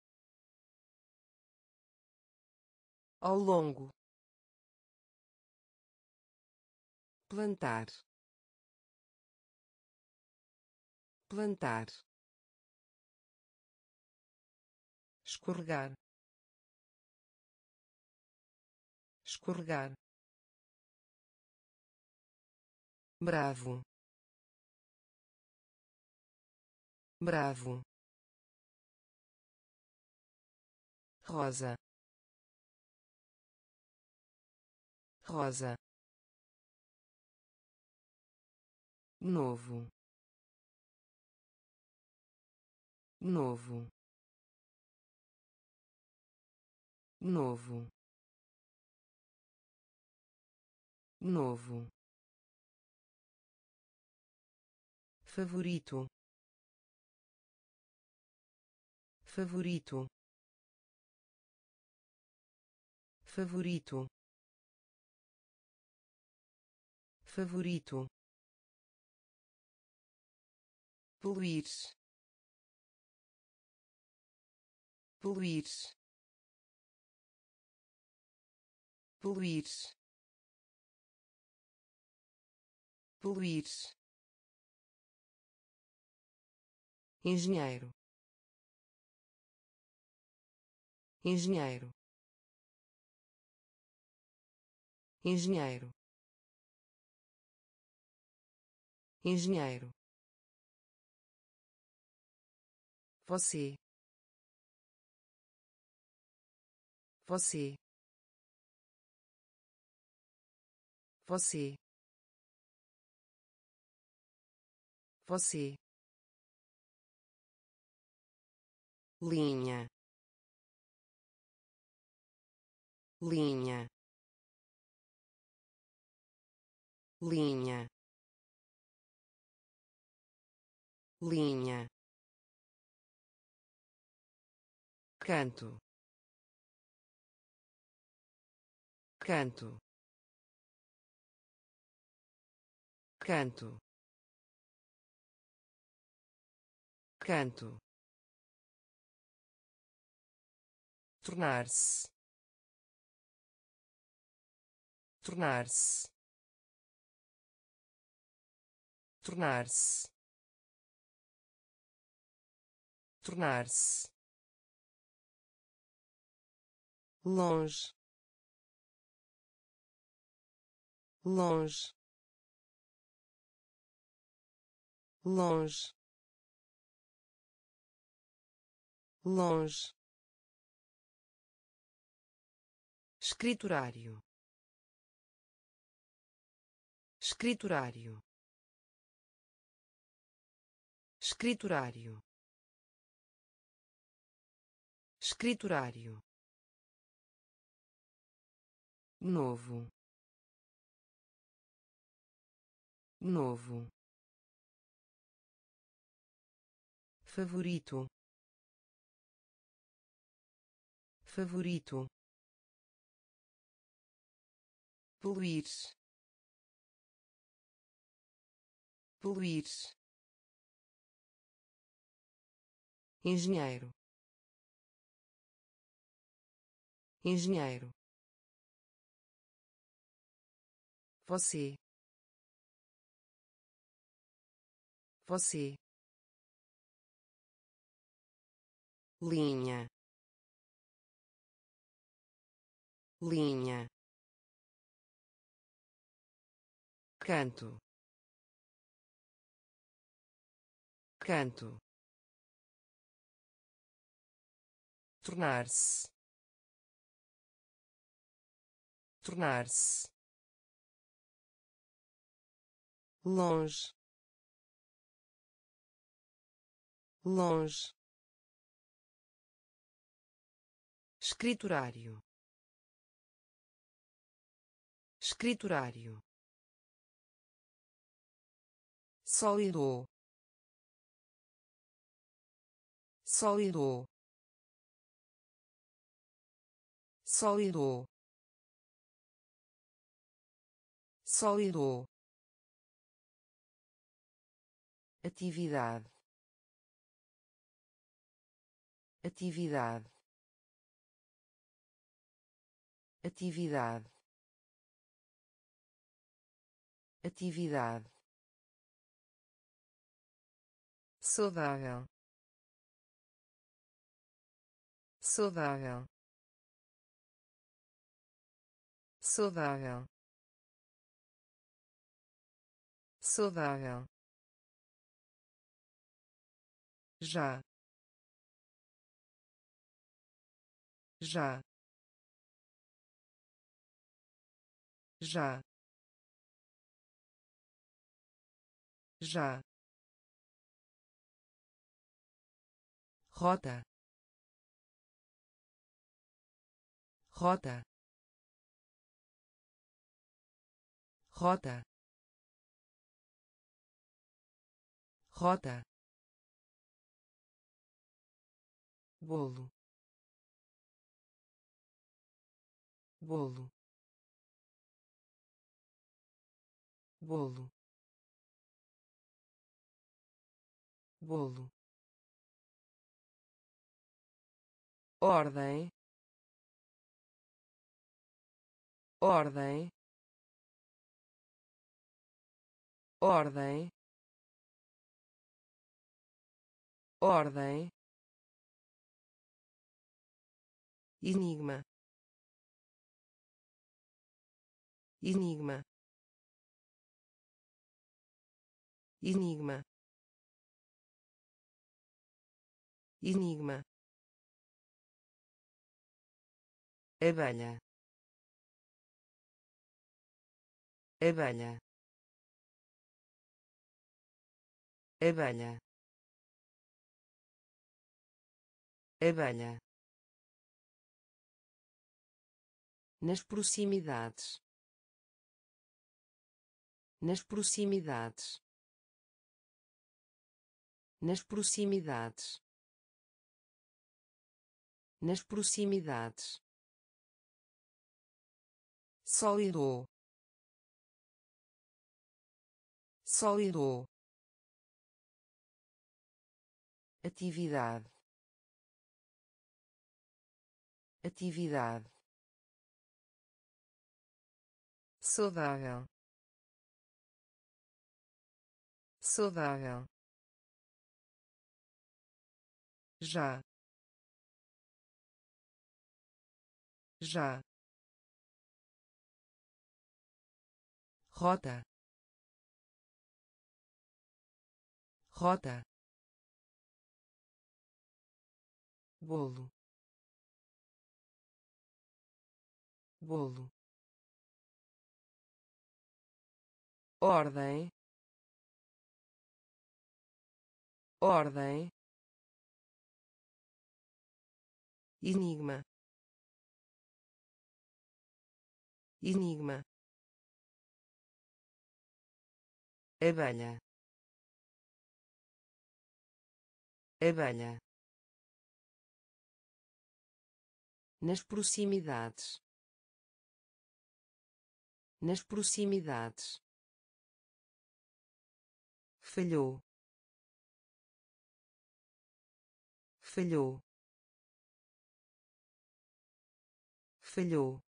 ao longo, plantar, plantar, escorregar, escorregar, bravo, bravo, rosa, rosa, novo, novo, novo, novo, favorito, favorito, favorito, favorito, poluir, poluir, poluir, poluir, engenheiro, engenheiro, engenheiro, engenheiro, você, você, você, você, linha, linha, linha, linha, canto, canto, canto, canto, tornar-se, tornar-se, tornar-se, tornar-se, longe, longe, longe, longe, escriturário, escriturário, escriturário, escriturário, novo, novo, favorito, favorito, poluir, poluir, engenheiro, engenheiro, você, você, linha, linha, canto, canto, tornar-se, tornar-se, longe, longe, escriturário, escriturário, sólido, sólido, sólido, sólido, atividade, atividade, atividade, atividade, saudável, saudável, saudável, saudável, já, já, já, já, rota, rota, rota, rota, bolo, bolo, bolo, bolo, ordem, ordem, ordem, ordem, enigma, enigma, enigma, enigma, abelha, abelha, abelha, abelha, nas proximidades, nas proximidades, nas proximidades, nas proximidades, sólido, sólido, atividade, atividade, saudável, saudável, já, já, rota, rota, bolo, bolo, ordem, ordem, enigma, enigma, abelha, abelha, nas proximidades, nas proximidades, falhou, falhou, falhou,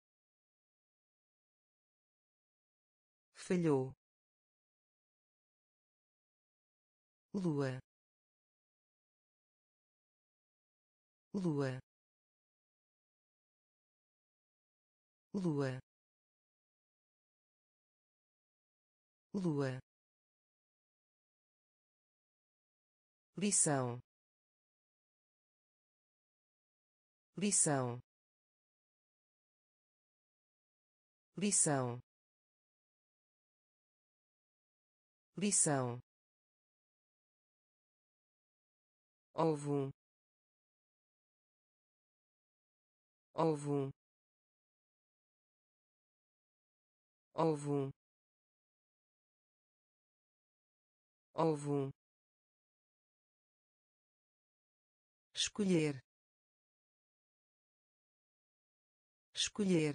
falhou, lua, lua, lua, lua, lição, lição, lição, lição, ovo, ovo, ovo, ovo, escolher, escolher,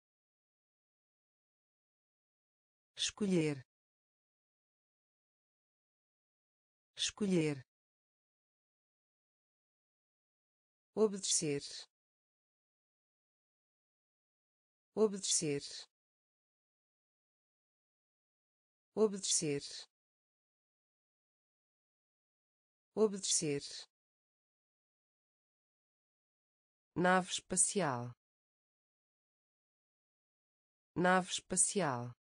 escolher, escolher, obedecer, obedecer, obedecer, obedecer, nave espacial, nave espacial,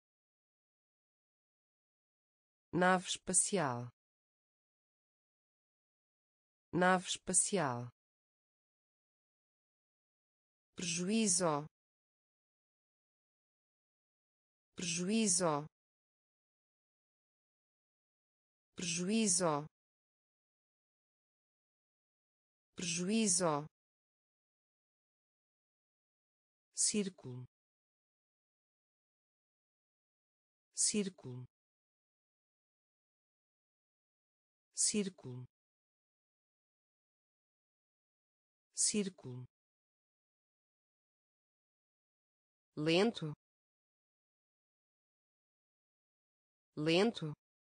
nave espacial, nave espacial, prejuízo, prejuízo, prejuízo, prejuízo, círculo, círculo, círculo, círculo, lento, lento,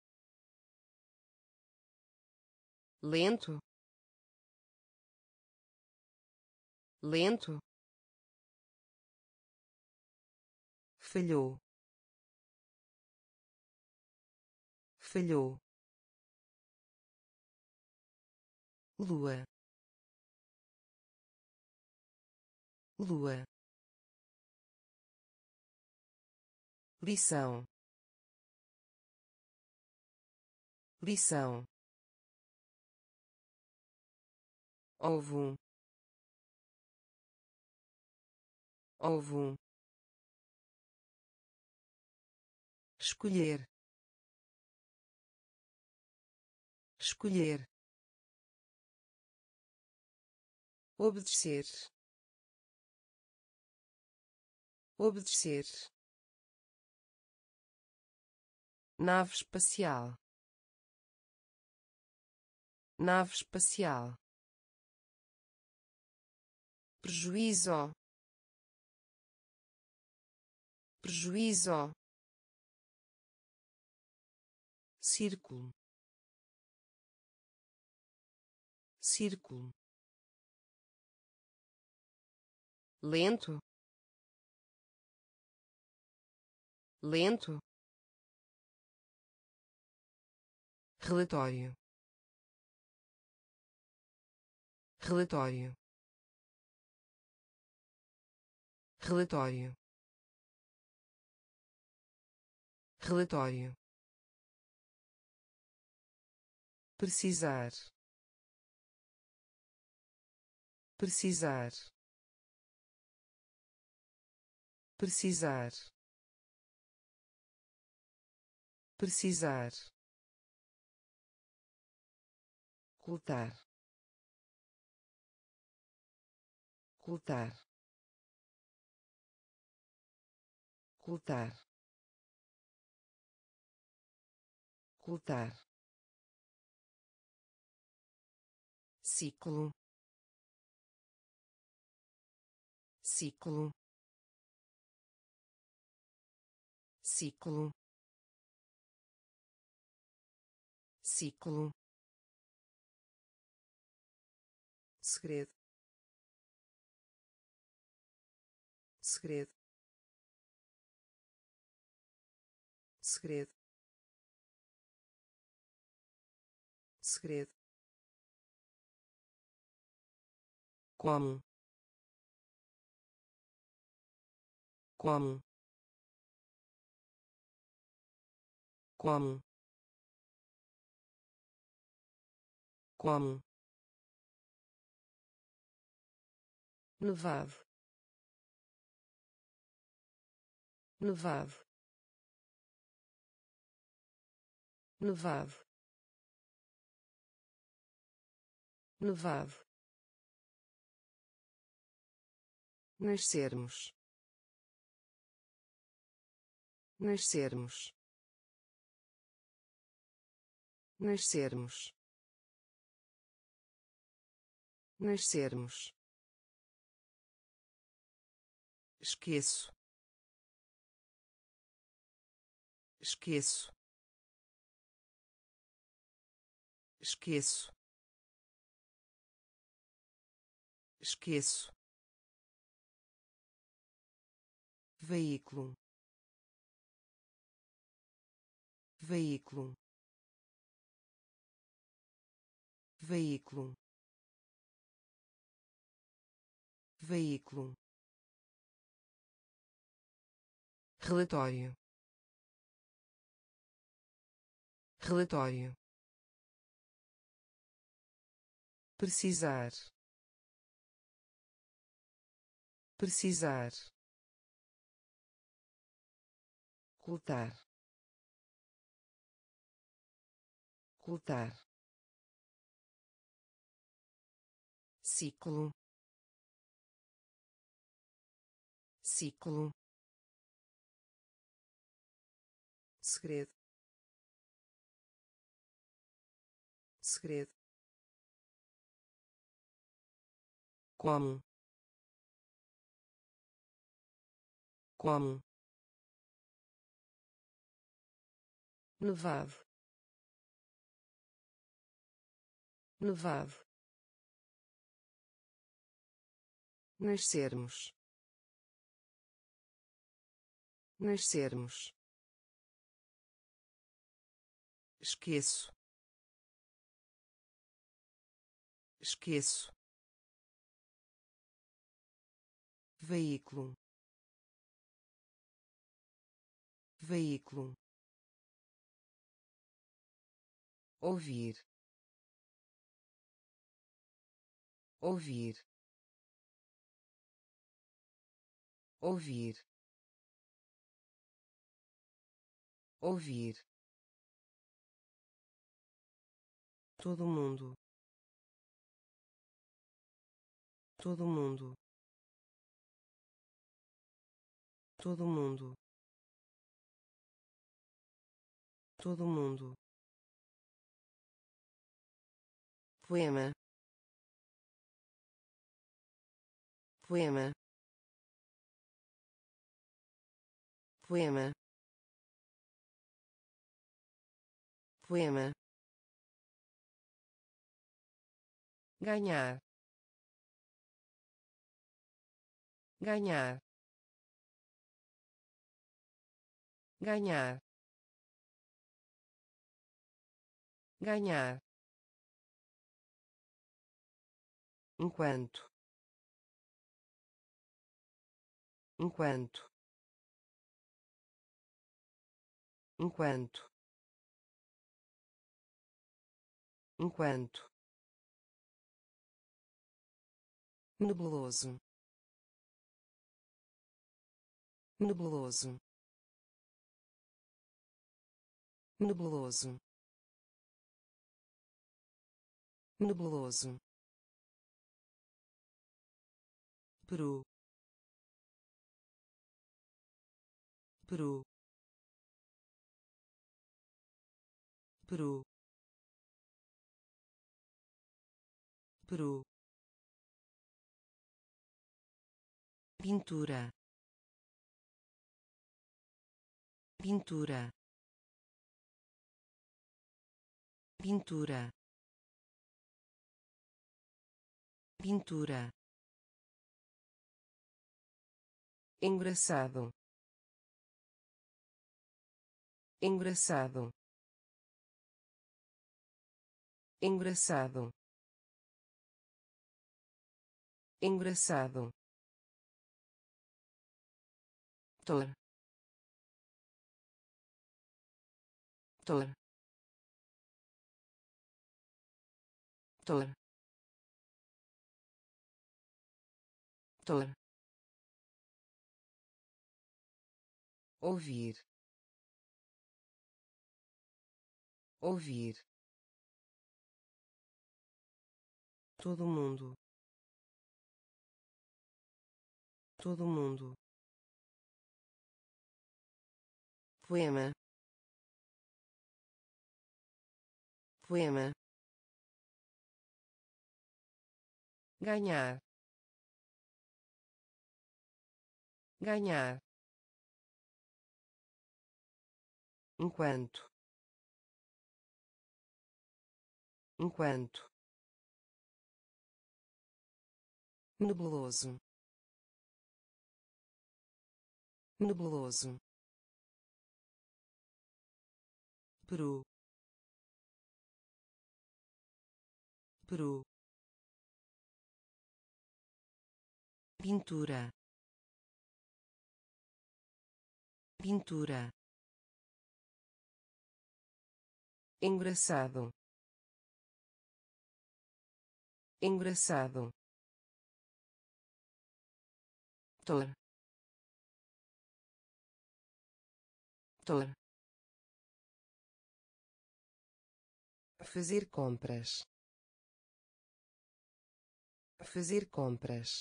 lento, lento, falhou, falhou, lua, lua, lição, lição, ovo, ovo, escolher, escolher, obedecer, obedecer, nave espacial, nave espacial, prejuízo, prejuízo, círculo, círculo, lento, lento, relatório, relatório, relatório, relatório, precisar, precisar, precisar, precisar, ocultar, ocultar, ocultar, ocultar, ciclo, ciclo, ciclo, ciclo, segredo, segredo, segredo, segredo, como, como, como, como, nevado, nevado, nevado, nevado, nascermos, nascermos, nascermos, nascermos, esqueço, esqueço, esqueço, esqueço, veículo, veículo, veículo, veículo, relatório, relatório, precisar, precisar, ocultar, ocultar, ciclo, ciclo, segredo, segredo, como, como, nevado, nevado, nascermos, nascermos, esqueço, esqueço, veículo, veículo, ouvir, ouvir, ouvir, ouvir, todo mundo, todo mundo, todo mundo, todo mundo, poema, poema, poema, poema, ganhar, ganhar, ganhar, ganhar, enquanto, enquanto, enquanto, enquanto, nebuloso, nebuloso, nebuloso, nebuloso, Peru, Peru, Peru, Peru, pintura, pintura, pintura, pintura, engraçado, engraçado, engraçado, engraçado, tor, tor, tor, tor, ouvir, ouvir, todo mundo, todo mundo, poema, poema, ganhar, ganhar, enquanto, enquanto, nebuloso, nebuloso, Peru, Peru, pintura, pintura, engraçado, engraçado, tor, tor, fazer compras, fazer compras,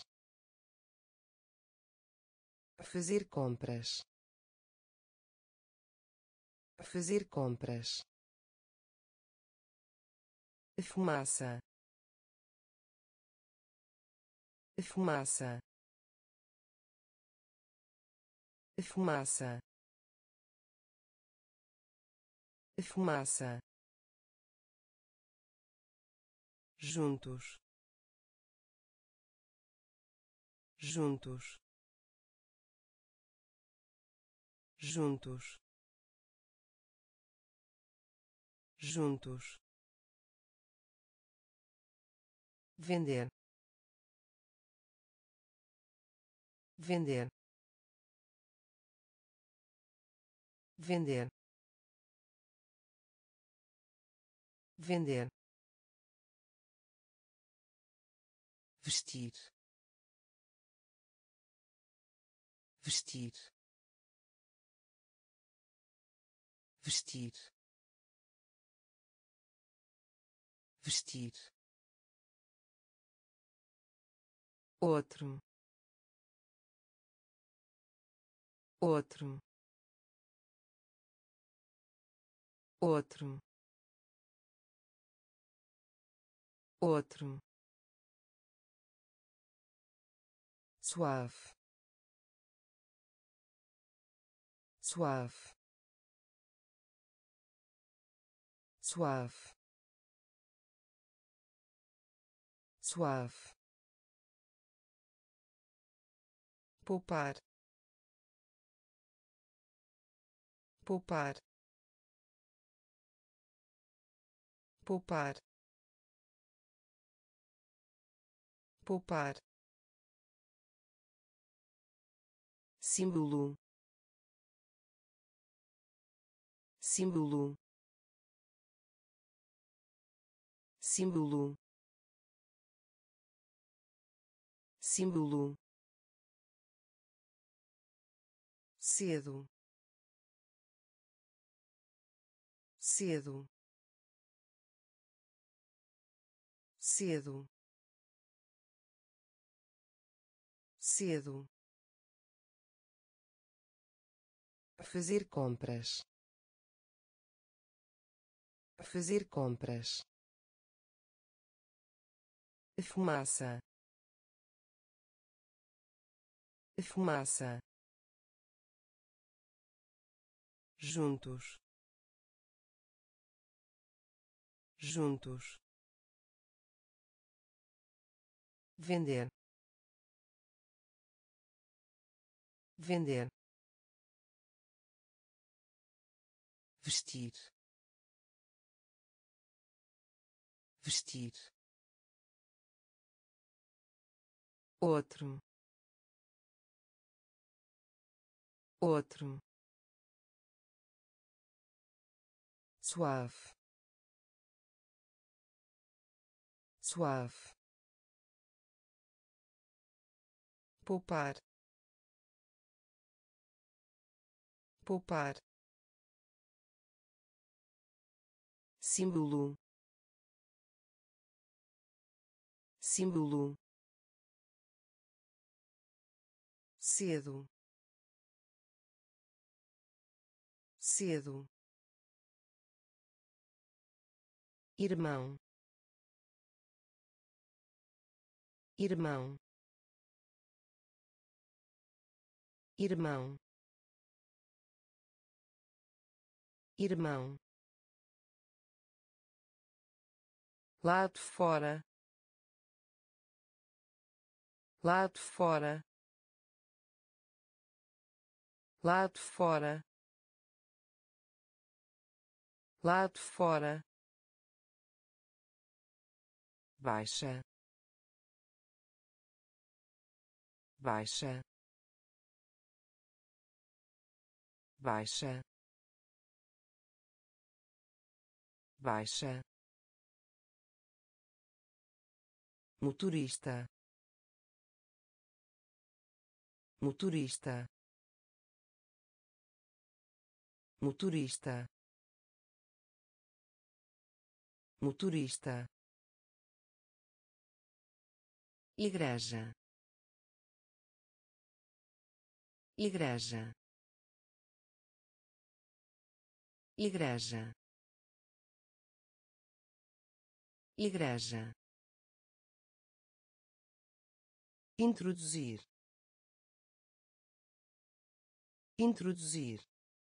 fazer compras, fazer compras, fumaça, fumaça, fumaça, fumaça, juntos, juntos, juntos, juntos, vender, vender, vender, vender, vestir, vestir, vestir, vestir, outro, outro, outro, outro, suave, suave, suave, suave, poupar, poupar, poupar, poupar, símbolo, símbolo, símbolo, símbolo, cedo, cedo, cedo, cedo, fazer compras, fazer compras, fumaça, fumaça, juntos, juntos, vender, vender, vestir, vestir, outro, outro, suave, suave, poupar, poupar, símbolo, símbolo, cedo, cedo, irmão, irmão, irmão, irmão, lado fora, lado fora, lado fora, lado fora, baixa, baixa, baixa, baixa, motorista, motorista, motorista, motorista, igreja, igreja, igreja, igreja, introduzir, introduzir,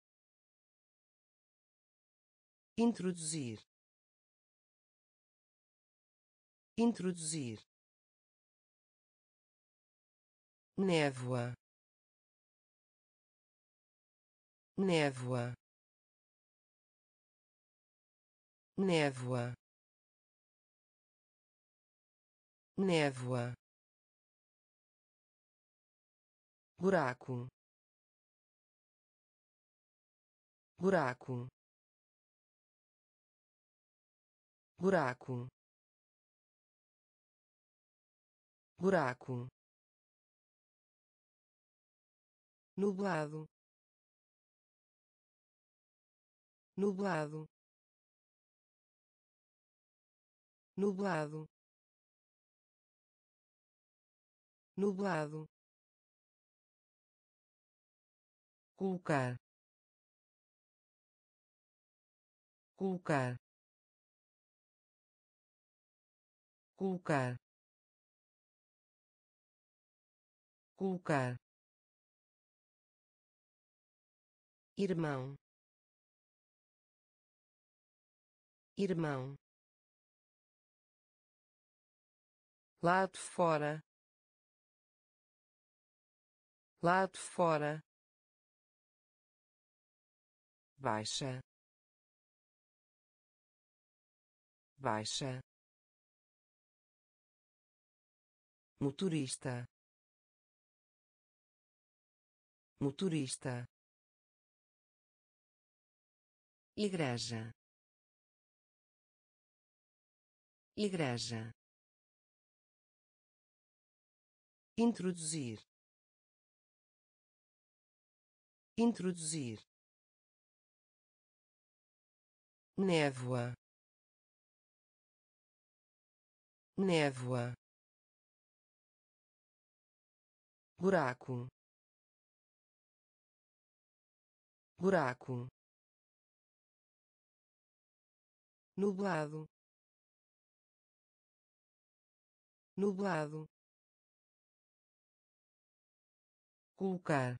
introduzir, introduzir, névoa, névoa, névoa, névoa, buraco, buraco, buraco, buraco, nublado, nublado, nublado, nublado, colocar, colocar, colocar, colocar, irmão, irmão, lado fora, lado fora, baixa, baixa, motorista, motorista, igreja, igreja, introduzir, introduzir, névoa, névoa, buraco, buraco, nublado, nublado, colocar,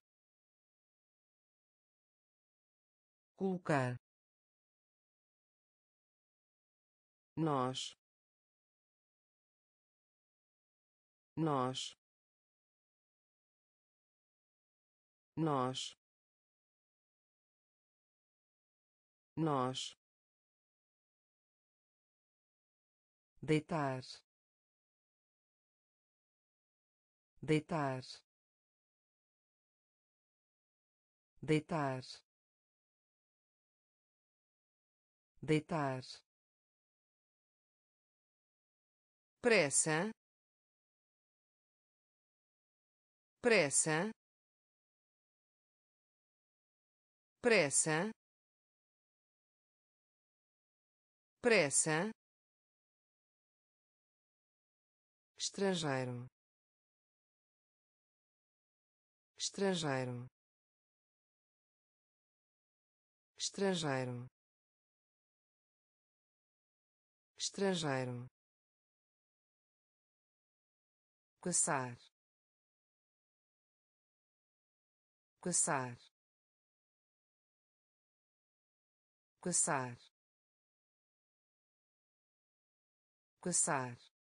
colocar, nós, nós, nós, nós, deitar, deitar, deitar, deitar, pressa, pressa, pressa, pressa, estrangeiro, estrangeiro, estrangeiro, estrangeiro, caçar, caçar, caçar, caçar,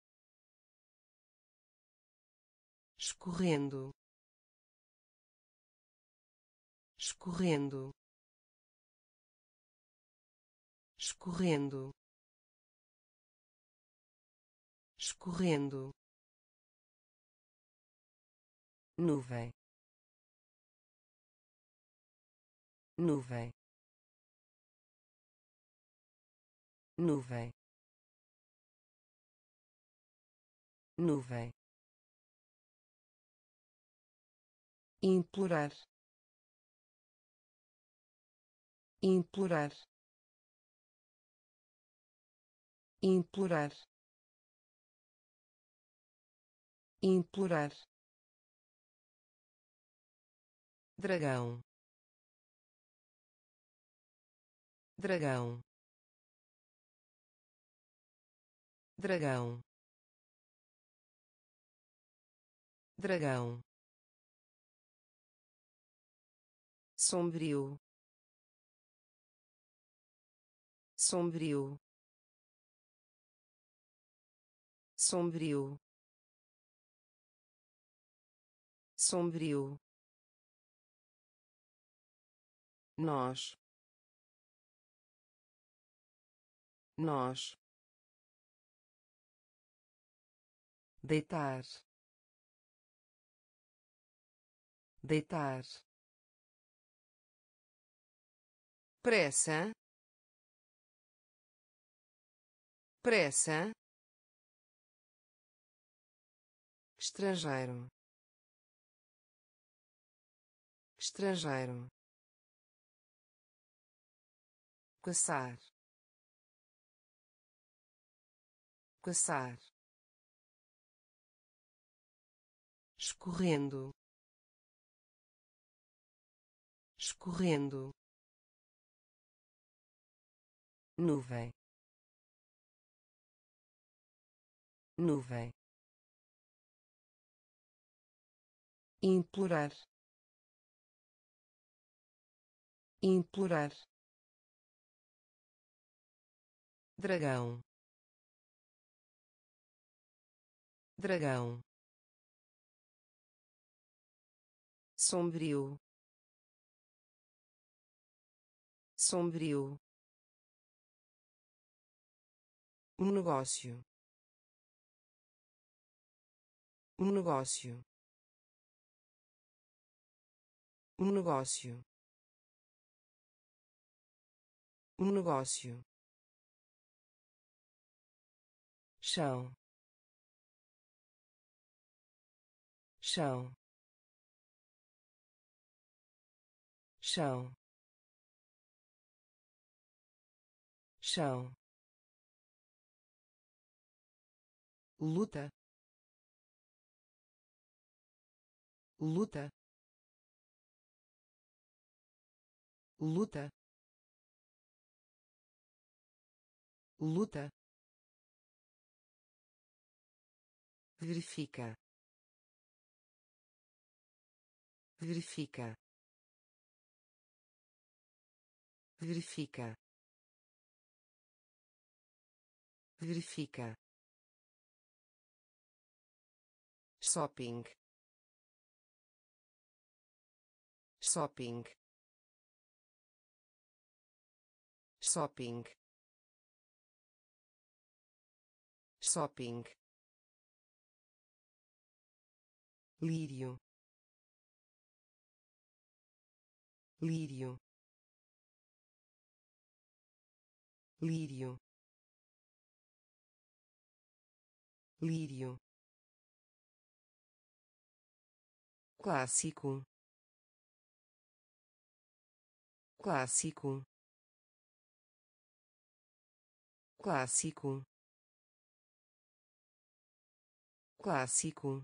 escorrendo, escorrendo, escorrendo, escorrendo, nuvem, nuvem, nuvem, nuvem, implorar, implorar, implorar, implorar, dragão, dragão, dragão, dragão, sombrio, sombrio, sombrio, sombrio, nós, nós, deitar, deitar, pressa, pressa, estrangeiro, estrangeiro, caçar, caçar, escorrendo, escorrendo, nuvem, nuvem, implorar, implorar, dragão, dragão, sombrio, sombrio, um negócio, um negócio, um negócio, um negócio, chão, chão, chão, chão, luta, luta, luta, luta, verifica, verifica, verifica, verifica, shopping, shopping, shopping, shopping, lírio, lírio, lírio, lírio, clássico, clássico, clássico, clássico,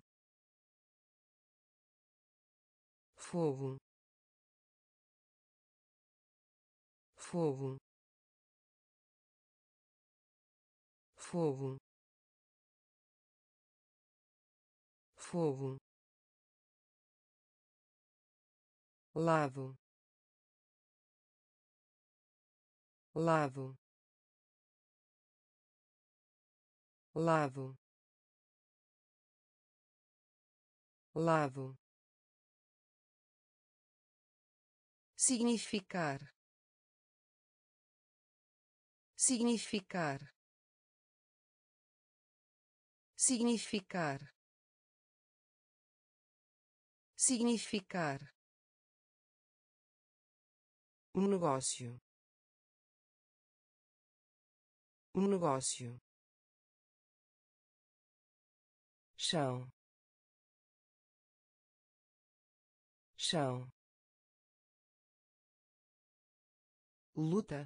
fogo, fogo, fogo, fogo, lado, lado, lado, lado, significar, significar, significar, significar, um negócio, um negócio, chão, chão, luta,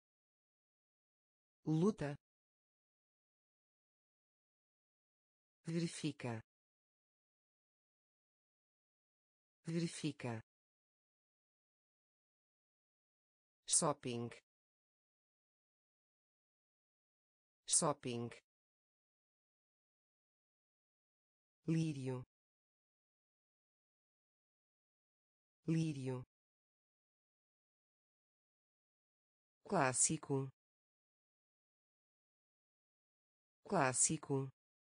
luta, verifica, verifica, shopping, shopping, lírio, lírio, clássico, clássico,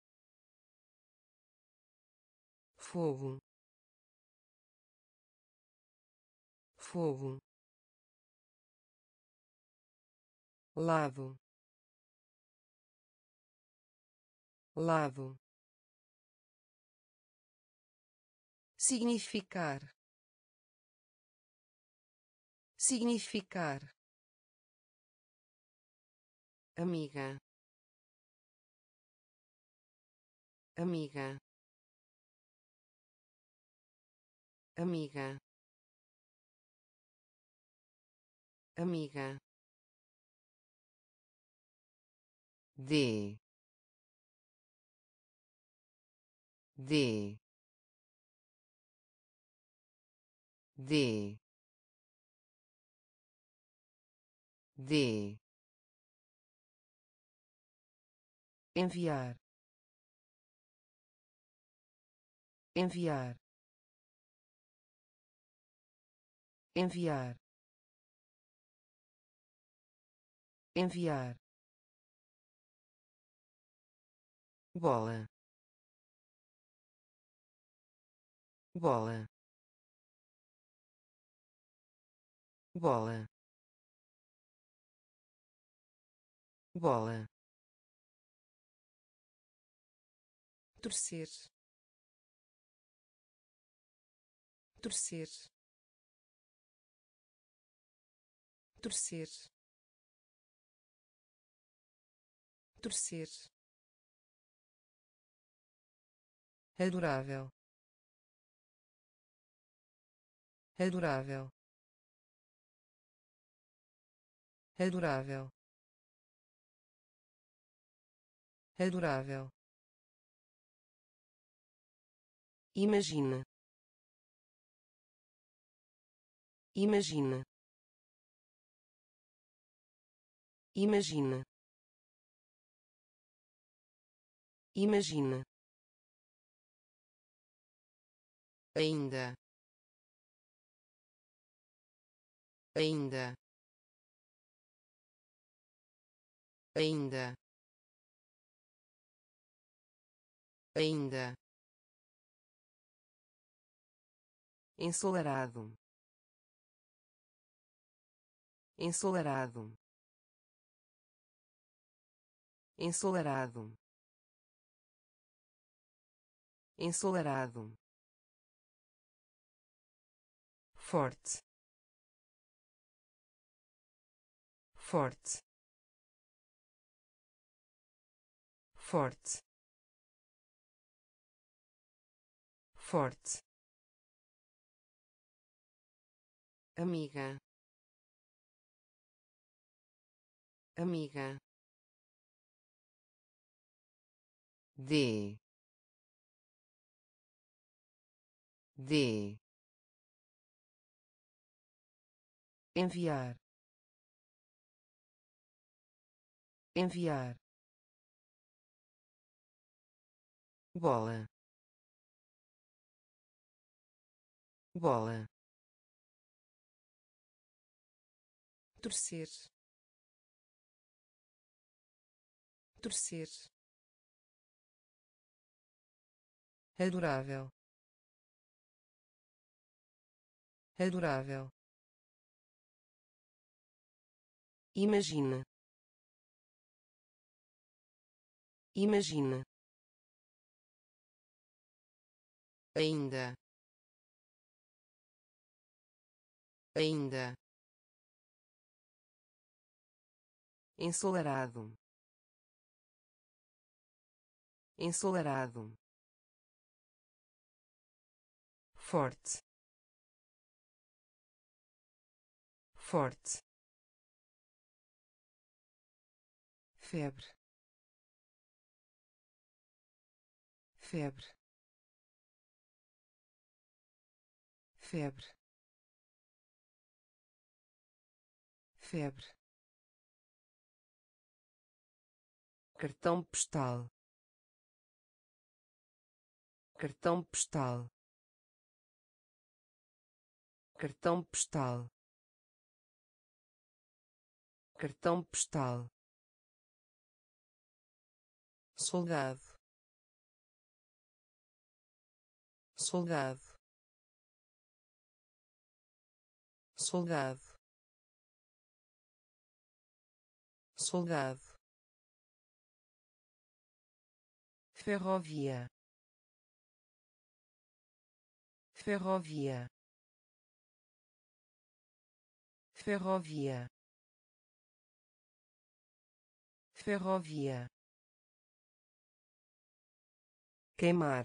fogo, fogo, lado, lado, significar, significar, amiga, amiga, amiga, amiga, de, de, de, de, enviar, enviar, enviar, enviar, bola, bola, bola, bola, torcer, torcer, torcer, torcer, adorável, adorável, adorável, adorável, imagina, imagina, imagina, imagina, ainda, ainda, ainda, ainda, ensolarado, ensolarado, ensolarado, ensolarado, forte, forte, forte, forte, amiga, amiga, de, enviar, enviar, bola, bola, torcer, torcer, adorável, adorável, imagina, imagina, ainda, ainda, ensolarado, ensolarado, forte, forte, febre, febre, febre, febre, cartão postal, cartão postal, cartão postal, cartão postal, soldado, soldado, soldado, soldado, ferrovia, ferrovia, ferrovia, ferrovia, queimar,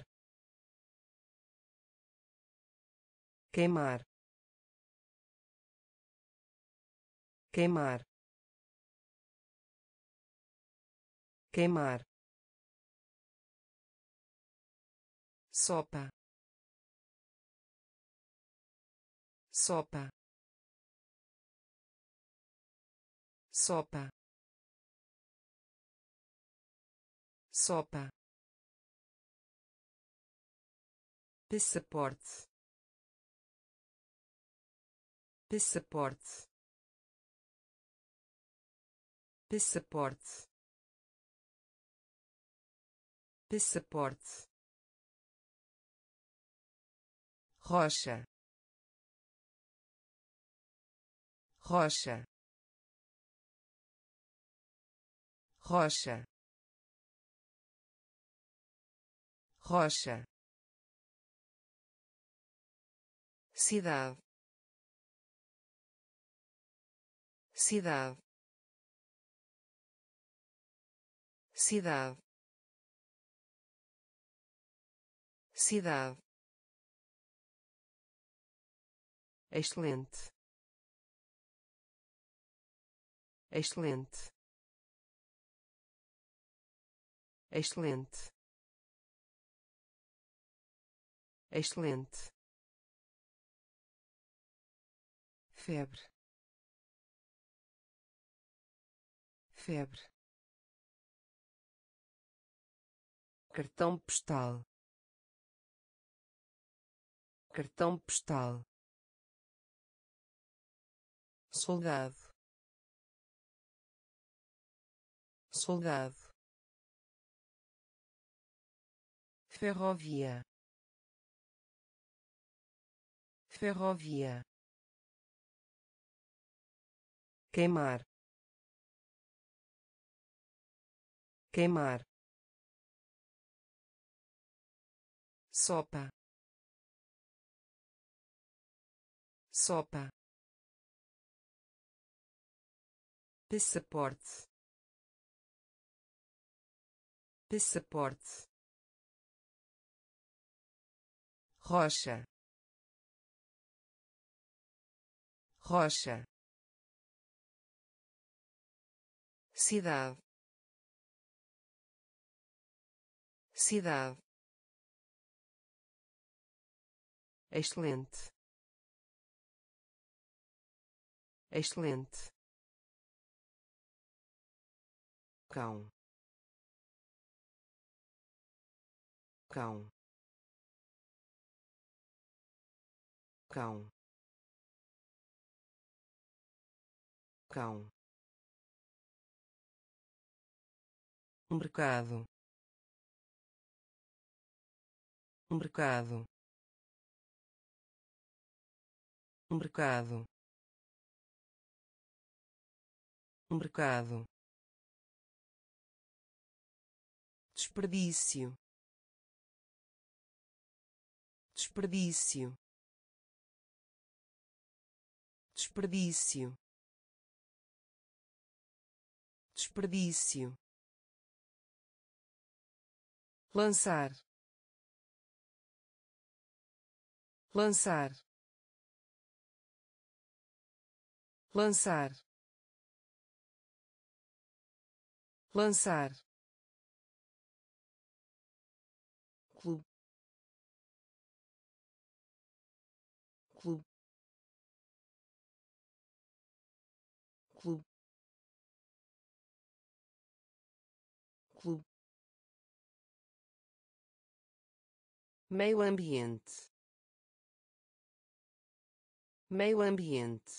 queimar, queimar, queimar, sopa, sopa, sopa, sopa, passaporte, passaporte, passaporte, passaporte, rocha, rocha, rocha, rocha, cidade, cidade, cidade, cidade, excelente, excelente, excelente, excelente, febre, febre, cartão postal, cartão postal, soldado, soldado, ferrovia, ferrovia, queimar, queimar, sopa, sopa, passaporte, passaporte, rocha, rocha, cidade, cidade, excelente, excelente, cão, cão, cão, cão, mercado, mercado, mercado, mercado, desperdício, desperdício, desperdício, desperdício, lançar, lançar, lançar, lançar, clube, clube, meio ambiente, meio ambiente,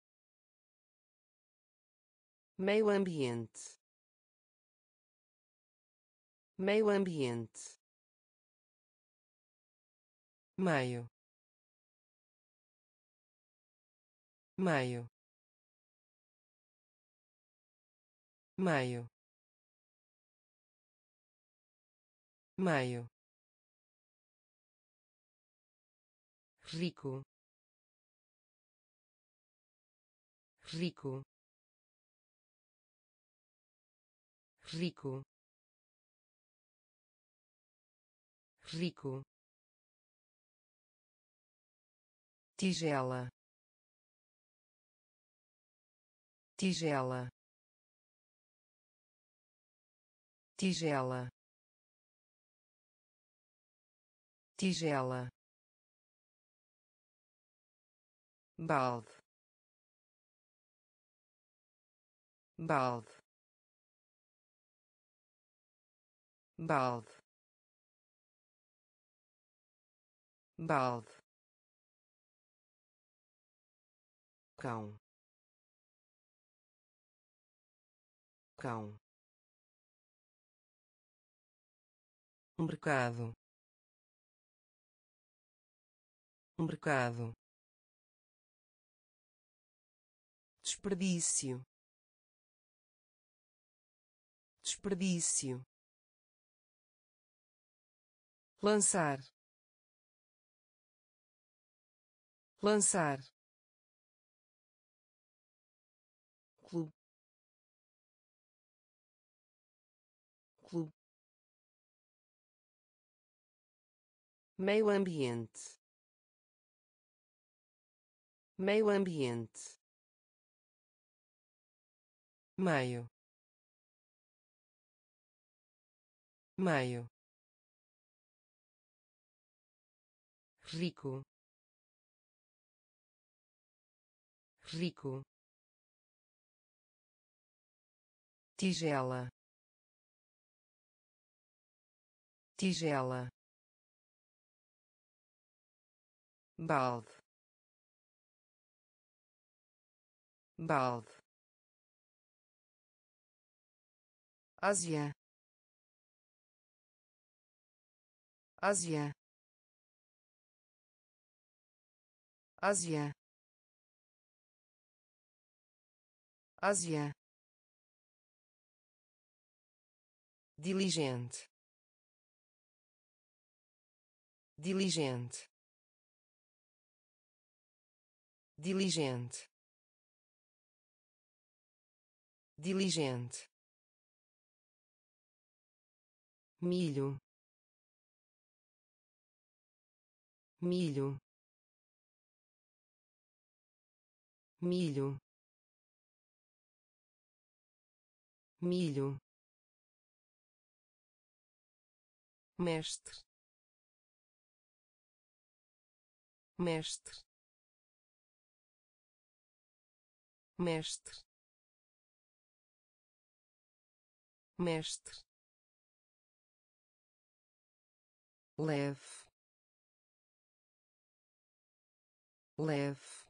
meio ambiente, meio ambiente, maio, maio, maio, maio, rico, rico, rico, rico, tigela, tigela, tigela, tigela, balde, balde, balde, balde, cão, cão, mercado, mercado, desperdício, desperdício, lançar, lançar, clube, clube, meio ambiente, meio ambiente, maio, maio, rico, rico, tigela, tigela, balde, balde, Ásia, Ásia, Ásia, Ásia, diligente, diligente, diligente, diligente, milho, milho, milho, milho, mestre, mestre, mestre, mestre, leve, leve,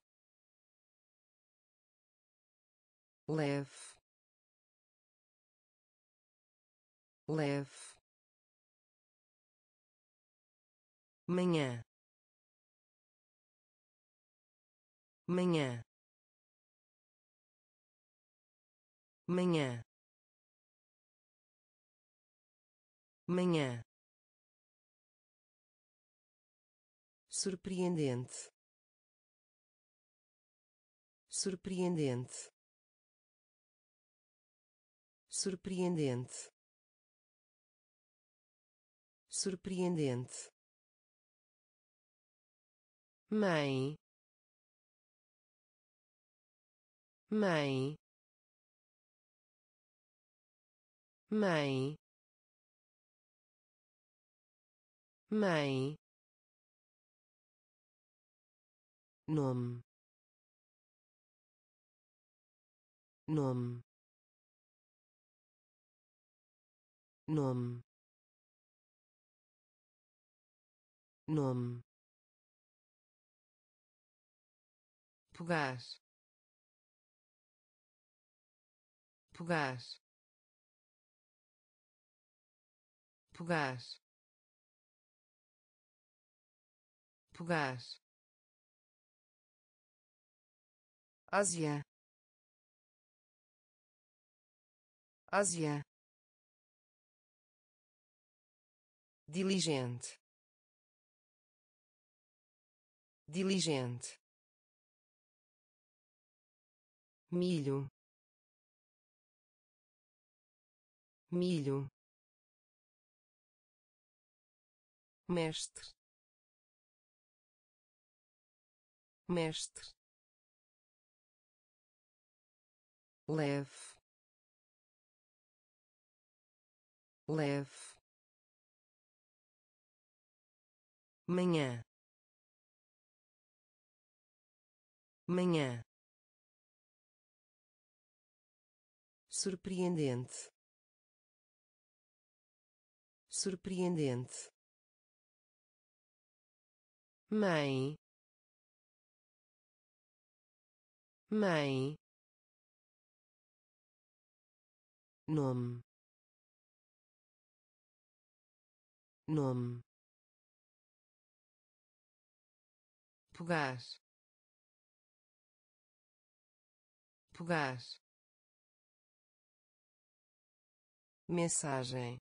leve, leve, manhã, manhã, manhã, manhã, surpreendente, surpreendente, surpreendente, surpreendente, mãe, mãe, mãe, mãe, nome, nome, nome, nome, pegar, pegar, pegar, pegar, Ásia, Ásia, diligente, diligente, milho, milho, mestre, mestre, leve, leve, manhã, manhã, surpreendente, surpreendente, mãe, mãe, nome, nome, pegar, pegar, mensagem,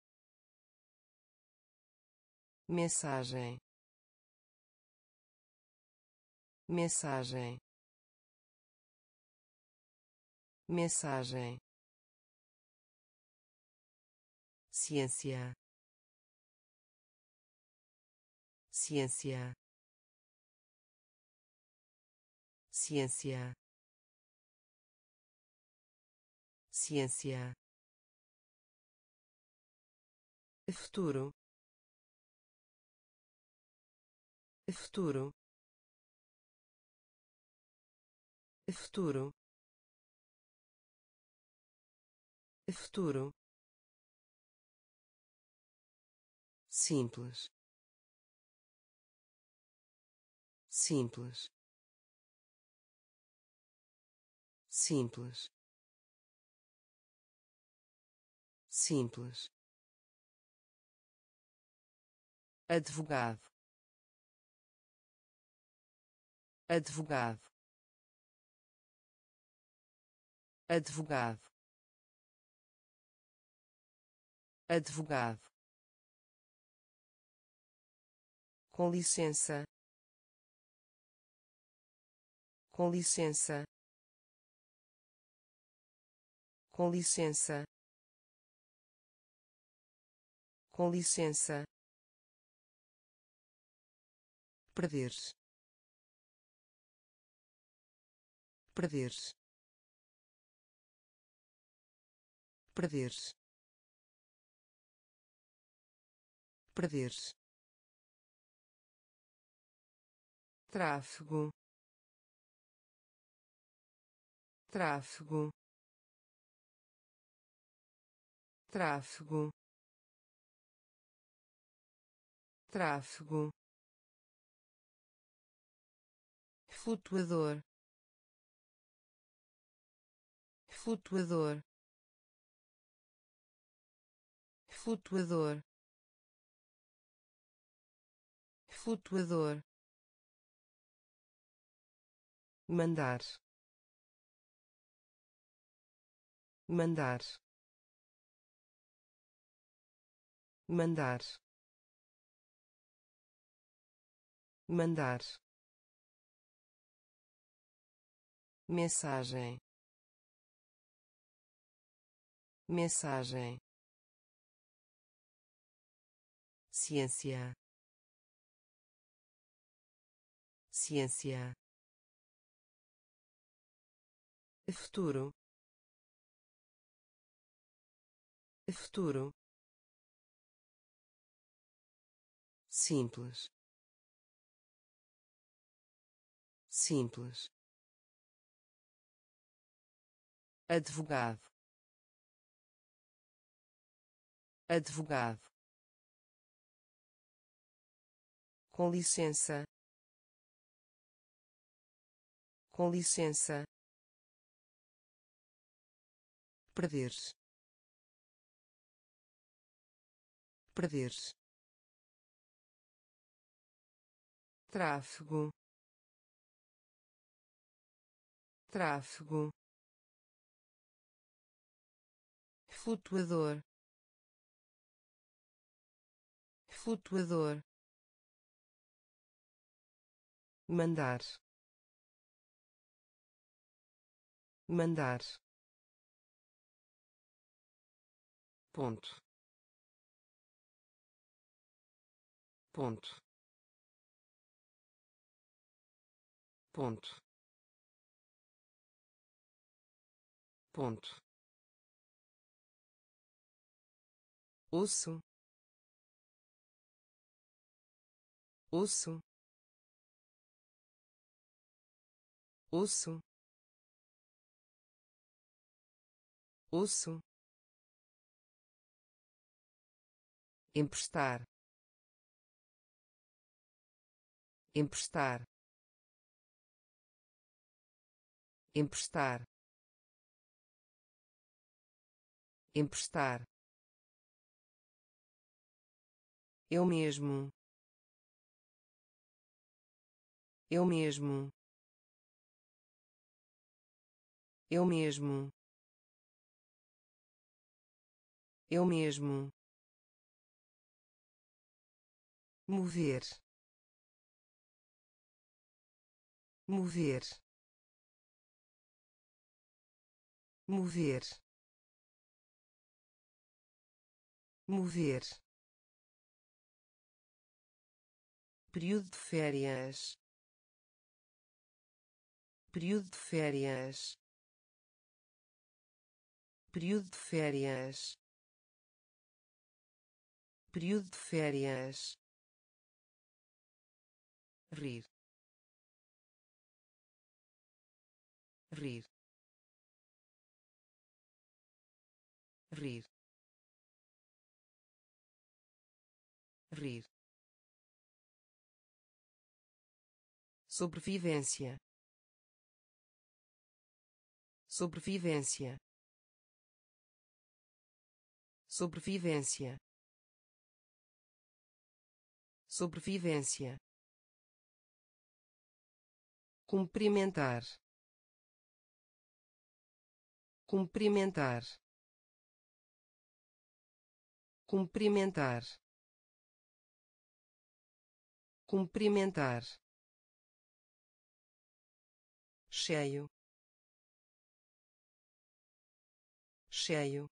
mensagem, mensagem, mensagem, ciência, ciência, ciência, ciência, futuro, futuro, futuro, futuro, simples, simples, simples, simples, advogado, advogado, advogado, advogado, com licença, com licença, com licença, com licença, perder-se, perder-se, perder-se, perder-se, tráfego, tráfego, tráfego, tráfego, flutuador, flutuador, flutuador, flutuador, mandar, mandar, mandar, mandar, mensagem, mensagem, ciência, ciência, futuro, futuro, simples, simples, advogado, advogado, com licença, com licença, perder-se, perder-se, tráfego, tráfego, flutuador, flutuador, mandar, mandar, ponto, ponto, ponto, ponto, osso, osso, osso, osso, emprestar, emprestar, emprestar, emprestar, eu mesmo, eu mesmo, eu mesmo, eu mesmo, mover, mover, mover, mover, período de férias, período de férias, período de férias, período de férias, rir, rir, rir, rir, sobrevivência, sobrevivência, sobrevivência, sobrevivência, cumprimentar, cumprimentar, cumprimentar, cumprimentar, cheio, cheio,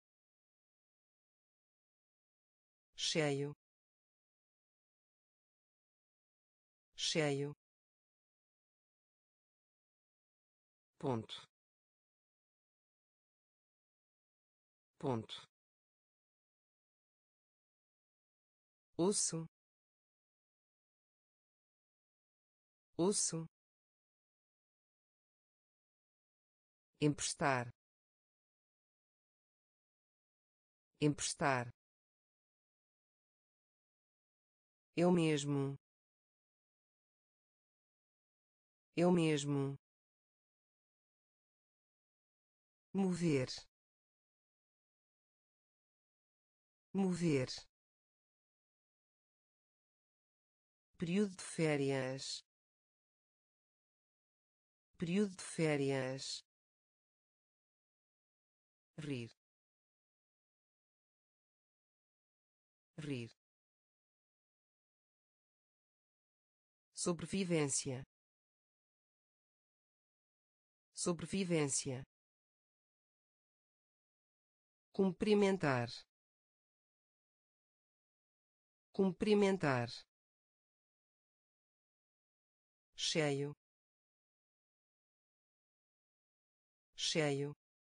cheio, cheio, ponto, ponto, osso, osso, emprestar, emprestar, eu mesmo, eu mesmo, mover, mover, período de férias, período de férias, rir, rir, sobrevivência, sobrevivência, cumprimentar, cumprimentar, cheio, cheio,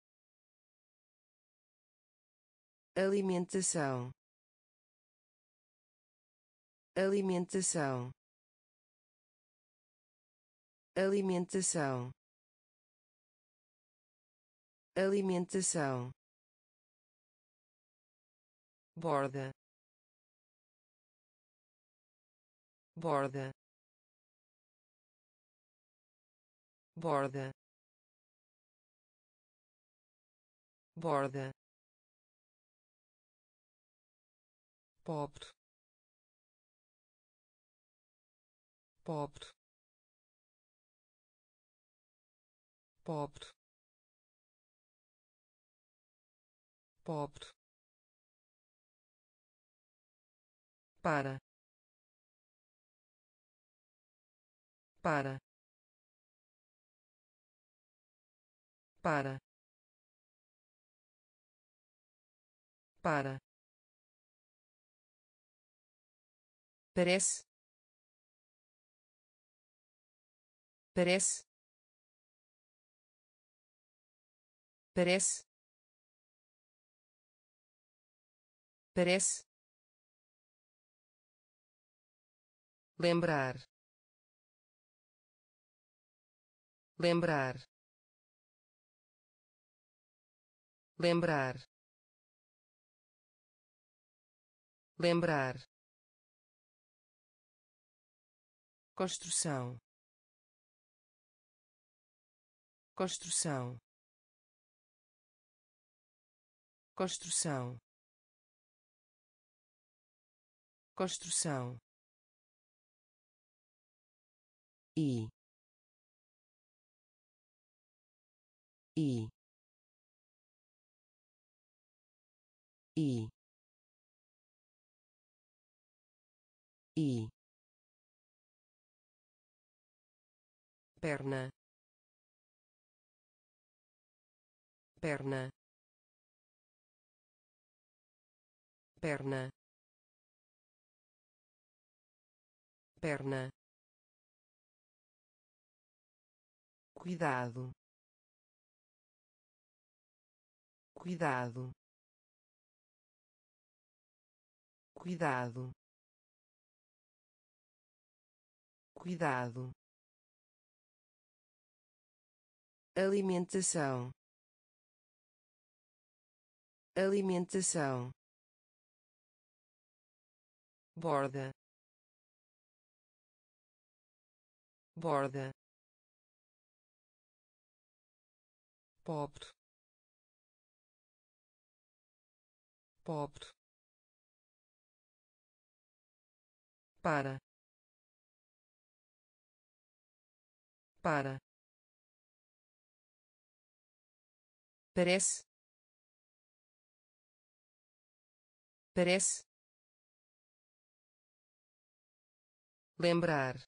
alimentação, alimentação, alimentação, alimentação, borda, borda, borda, borda, pobre, pobre, pobre, pobre, para, para, para, para, parece, parece, parece, parece, lembrar, lembrar, lembrar, lembrar, construção, construção, construção, construção, e, e, e, e, perna, perna, perna, perna, cuidado, cuidado, cuidado, cuidado, alimentação, alimentação, borda, borda, pobre, pobre, para, parece, parece, lembrar,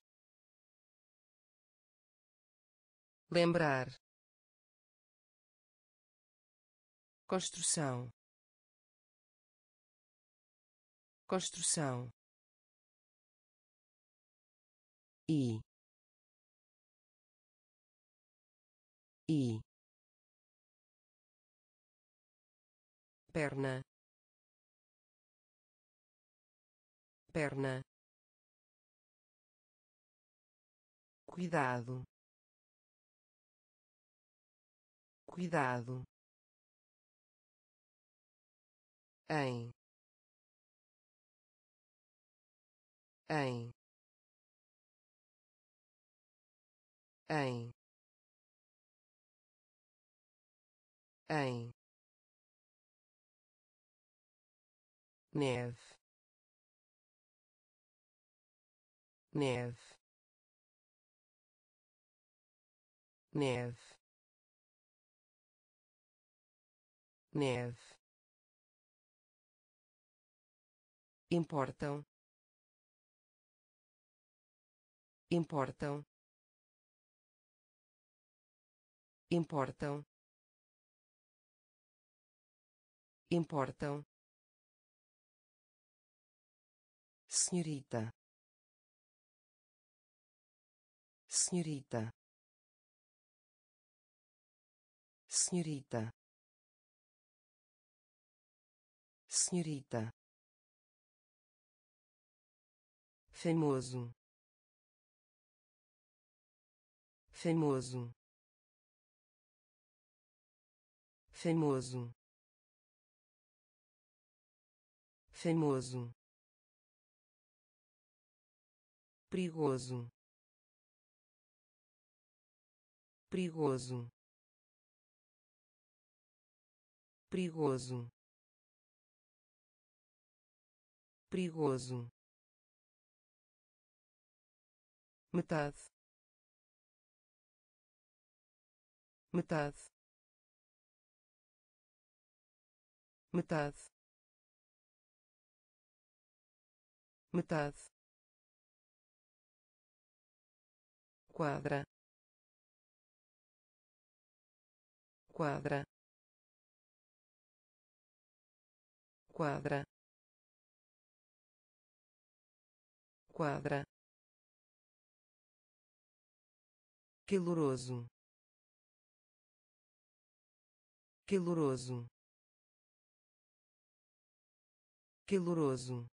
lembrar, construção, construção, e, e, perna, perna, cuidado, cuidado, em, em, em, em, neve, neve, neve, neve, importam, importam, importam, importam, senhorita, senhorita, senhorita, senhorita, famoso, famoso, famoso, famoso, perigoso, perigoso, perigoso, perigoso, metade, metade, metade, metade, quadra, quadra, quadra, quadra, caloroso, caloroso, caloroso,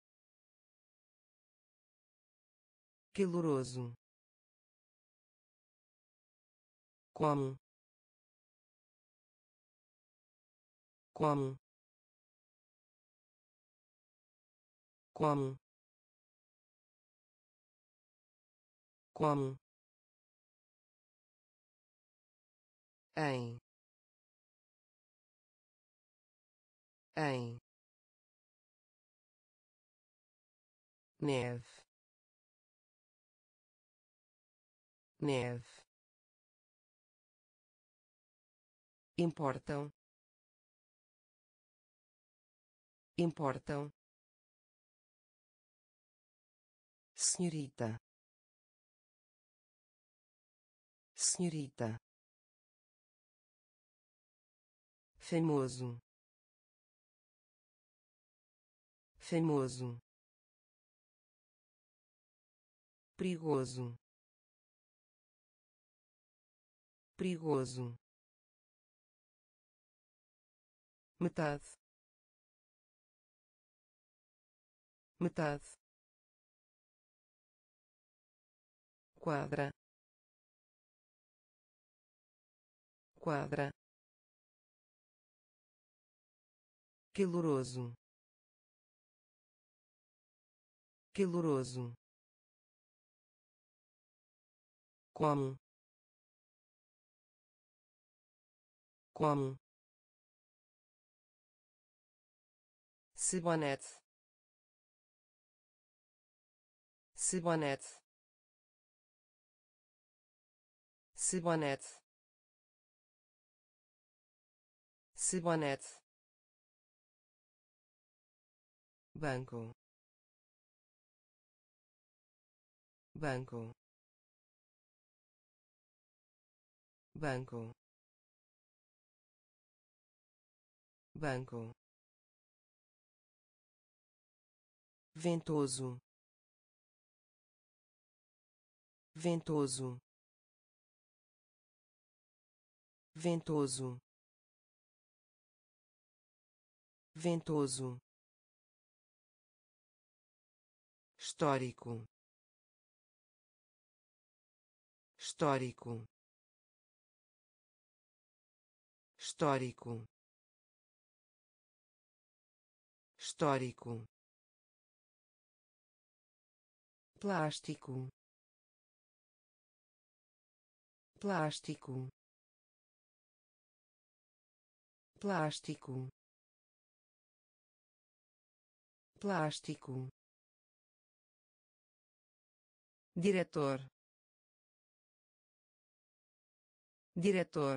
caloroso, como, como, como, como, em, neve, neve, importam, importam, senhorita, senhorita, famoso, famoso, perigoso, perigoso, metade, metade, quadra, quadra, caloroso, caloroso, como, como, cibonete, cibonete, cibonete, cibonete, banco, banco, banco, banco, ventoso, ventoso, ventoso, ventoso, histórico, histórico, histórico, histórico, plástico, plástico, plástico, plástico, diretor, diretor,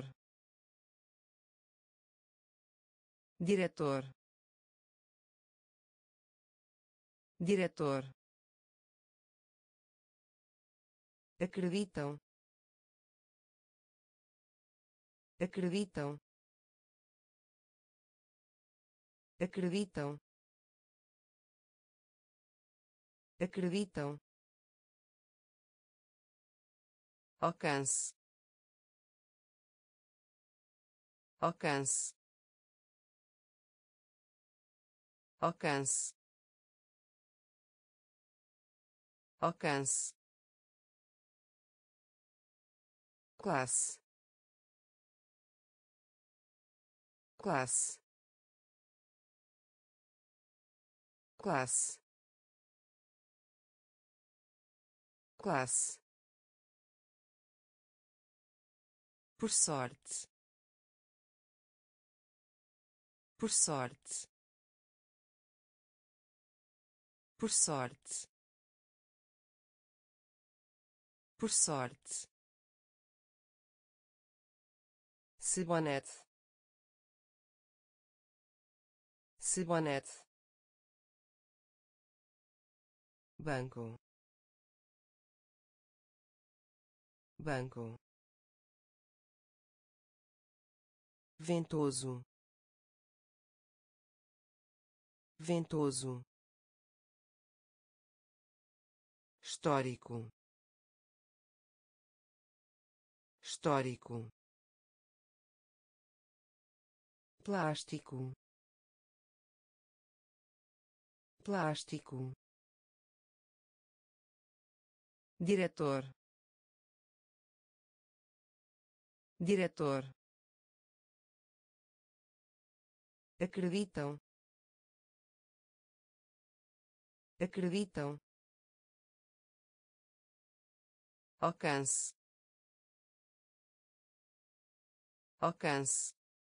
diretor, diretor, acreditam, acreditam, acreditam, acreditam, alcance, alcance, alcance, alcance, classe, classe, classe, classe, por sorte, por sorte, por sorte, por sorte, cibonete, cibonete, banco, banco, ventoso, ventoso, histórico, histórico, plástico, plástico, diretor, diretor, acreditam, acreditam, alcance, alcance,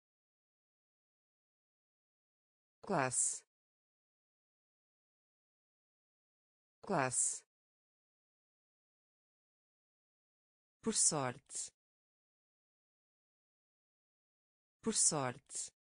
classe, classe, por sorte, por sorte,